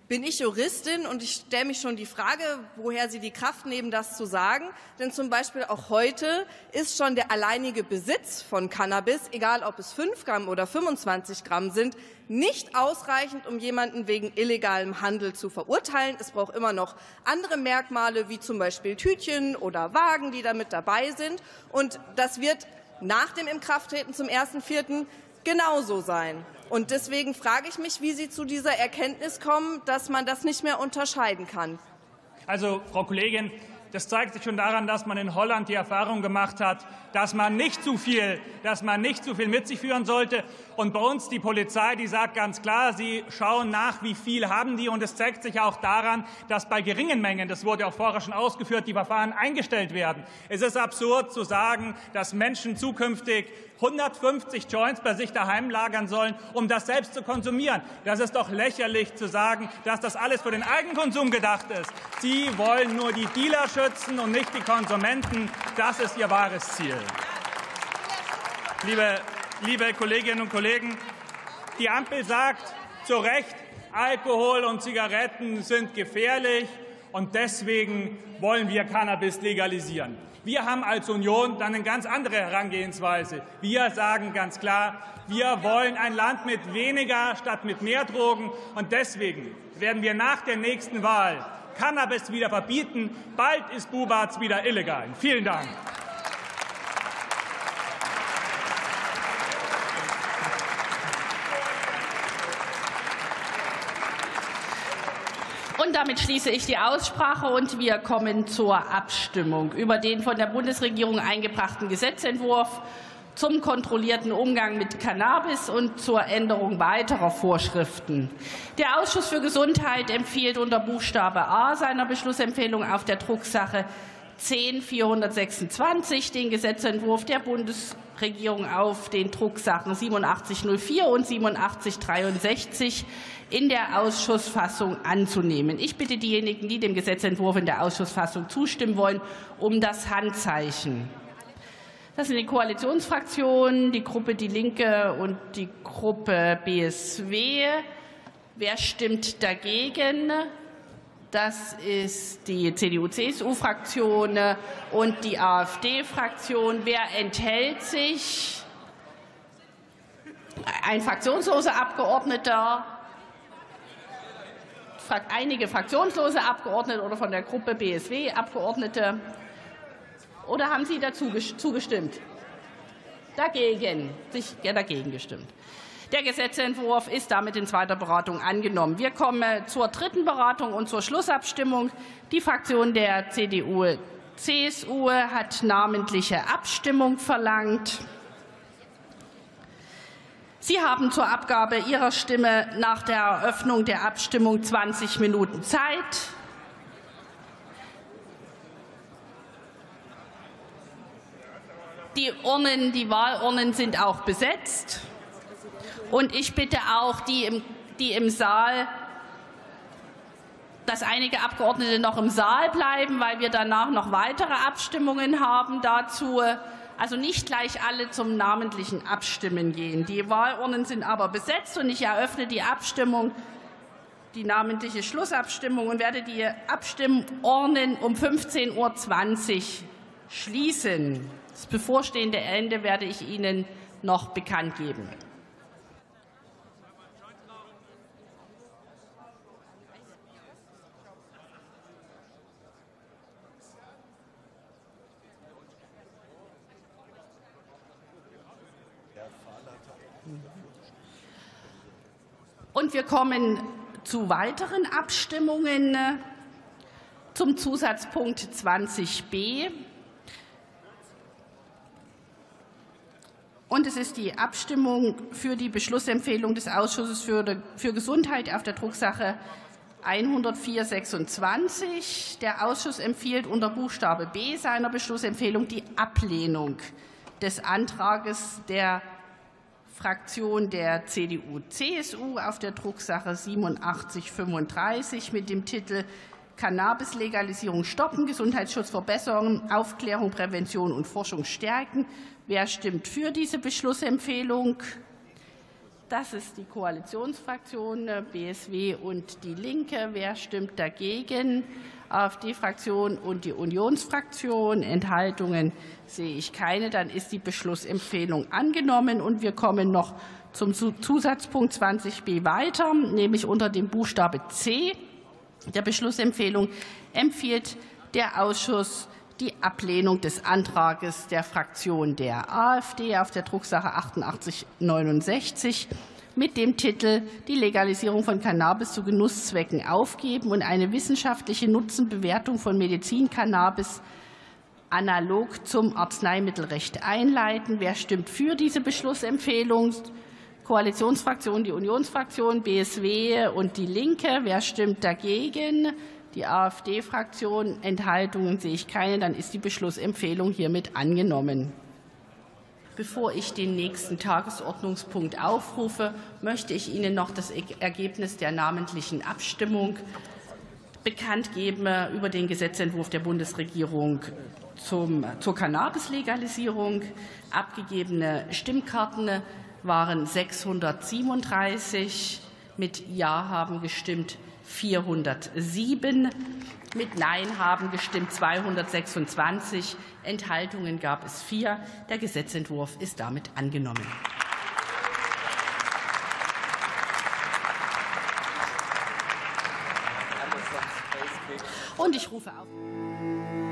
S17: bin ich Juristin und ich stelle mich schon die Frage, woher Sie die Kraft nehmen, das zu sagen. Denn zum Beispiel auch heute ist schon der alleinige Besitz von Cannabis, egal ob es 5 Gramm oder 25 Gramm sind, nicht ausreichend, um jemanden wegen illegalem Handel zu verurteilen. Es braucht immer noch andere Merkmale, wie zum Beispiel Tütchen oder Wagen, die damit dabei sind. Und das wird nach dem Inkrafttreten zum 1.4. genauso sein. Und deswegen frage ich mich, wie Sie zu dieser Erkenntnis kommen, dass man das nicht mehr unterscheiden kann.
S15: Also, Frau Kollegin, das zeigt sich schon daran, dass man in Holland die Erfahrung gemacht hat, dass man nicht zu viel mit sich führen sollte. Und bei uns die Polizei, die sagt ganz klar, sie schauen nach, wie viel haben die. Und es zeigt sich auch daran, dass bei geringen Mengen, das wurde auch vorher schon ausgeführt, die Verfahren eingestellt werden. Es ist absurd zu sagen, dass Menschen zukünftig 150 Joints bei sich daheim lagern sollen, um das selbst zu konsumieren. Das ist doch lächerlich zu sagen, dass das alles für den Eigenkonsum gedacht ist. Sie wollen nur die Dealer schützen und nicht die Konsumenten. Das ist Ihr wahres Ziel. Liebe Kolleginnen und Kollegen, die Ampel sagt zu Recht, Alkohol und Zigaretten sind gefährlich, und deswegen wollen wir Cannabis legalisieren. Wir haben als Union dann eine ganz andere Herangehensweise. Wir sagen ganz klar, wir wollen ein Land mit weniger statt mit mehr Drogen. Und deswegen werden wir nach der nächsten Wahl Cannabis wieder verbieten. Bald ist Bubatz wieder illegal. Vielen Dank.
S1: Und damit schließe ich die Aussprache, und wir kommen zur Abstimmung über den von der Bundesregierung eingebrachten Gesetzentwurf zum kontrollierten Umgang mit Cannabis und zur Änderung weiterer Vorschriften. Der Ausschuss für Gesundheit empfiehlt unter Buchstabe A seiner Beschlussempfehlung auf der Drucksache 10.426 den Gesetzentwurf der Bundesregierung auf den Drucksachen 8704 und 8763 in der Ausschussfassung anzunehmen. Ich bitte diejenigen, die dem Gesetzentwurf in der Ausschussfassung zustimmen wollen, um das Handzeichen. Das sind die Koalitionsfraktionen, die Gruppe Die Linke und die Gruppe BSW. Wer stimmt dagegen? Das ist die CDU-CSU-Fraktion und die AfD-Fraktion. Wer enthält sich? Ein fraktionsloser Abgeordneter, einige fraktionslose Abgeordnete oder von der Gruppe BSW Abgeordnete. Oder haben Sie dazu zugestimmt? Dagegen gestimmt. Der Gesetzentwurf ist damit in zweiter Beratung angenommen. Wir kommen zur dritten Beratung und zur Schlussabstimmung. Die Fraktion der CDU-CSU hat namentliche Abstimmung verlangt. Sie haben zur Abgabe Ihrer Stimme nach der Eröffnung der Abstimmung 20 Minuten Zeit. Die Wahlurnen sind auch besetzt. Und ich bitte auch die im Saal, dass einige Abgeordnete noch im Saal bleiben, weil wir danach noch weitere Abstimmungen haben dazu. Also nicht gleich alle zum namentlichen Abstimmen gehen. Die Wahlurnen sind aber besetzt, und ich eröffne die Abstimmung, die namentliche Schlussabstimmung, und werde die Abstimmurnen um 15:20 Uhr schließen. Das bevorstehende Ende werde ich Ihnen noch bekannt geben. Und wir kommen zu weiteren Abstimmungen zum Zusatzpunkt 20b. Und es ist die Abstimmung für die Beschlussempfehlung des Ausschusses für Gesundheit auf der Drucksache 10426. Der Ausschuss empfiehlt unter Buchstabe B seiner Beschlussempfehlung die Ablehnung des Antrages der Fraktion der CDU-CSU auf der Drucksache 8735 mit dem Titel Cannabis-Legalisierung stoppen, Gesundheitsschutz verbessern, Aufklärung, Prävention und Forschung stärken. Wer stimmt für diese Beschlussempfehlung? Das ist die Koalitionsfraktion BSW und die Linke. Wer stimmt dagegen? AfD-Fraktion und die Unionsfraktion. Enthaltungen sehe ich keine. Dann ist die Beschlussempfehlung angenommen. Und wir kommen noch zum Zusatzpunkt 20b weiter, nämlich unter dem Buchstabe C der Beschlussempfehlung empfiehlt der Ausschuss die Ablehnung des Antrags der Fraktion der AfD auf der Drucksache 8869 mit dem Titel Die Legalisierung von Cannabis zu Genusszwecken aufgeben und eine wissenschaftliche Nutzenbewertung von Medizincannabis analog zum Arzneimittelrecht einleiten. Wer stimmt für diese Beschlussempfehlung? Koalitionsfraktion, die Unionsfraktion, BSW und die Linke. Wer stimmt dagegen? Die AfD-Fraktion. Enthaltungen sehe ich keine. Dann ist die Beschlussempfehlung hiermit angenommen. Bevor ich den nächsten Tagesordnungspunkt aufrufe, möchte ich Ihnen noch das Ergebnis der namentlichen Abstimmung bekannt geben über den Gesetzentwurf der Bundesregierung zur Cannabis-Legalisierung. Abgegebene Stimmkarten waren 637. Mit Ja haben gestimmt 407. Mit Nein haben gestimmt 226. Enthaltungen gab es 4. Der Gesetzentwurf ist damit angenommen. Und ich rufe auf.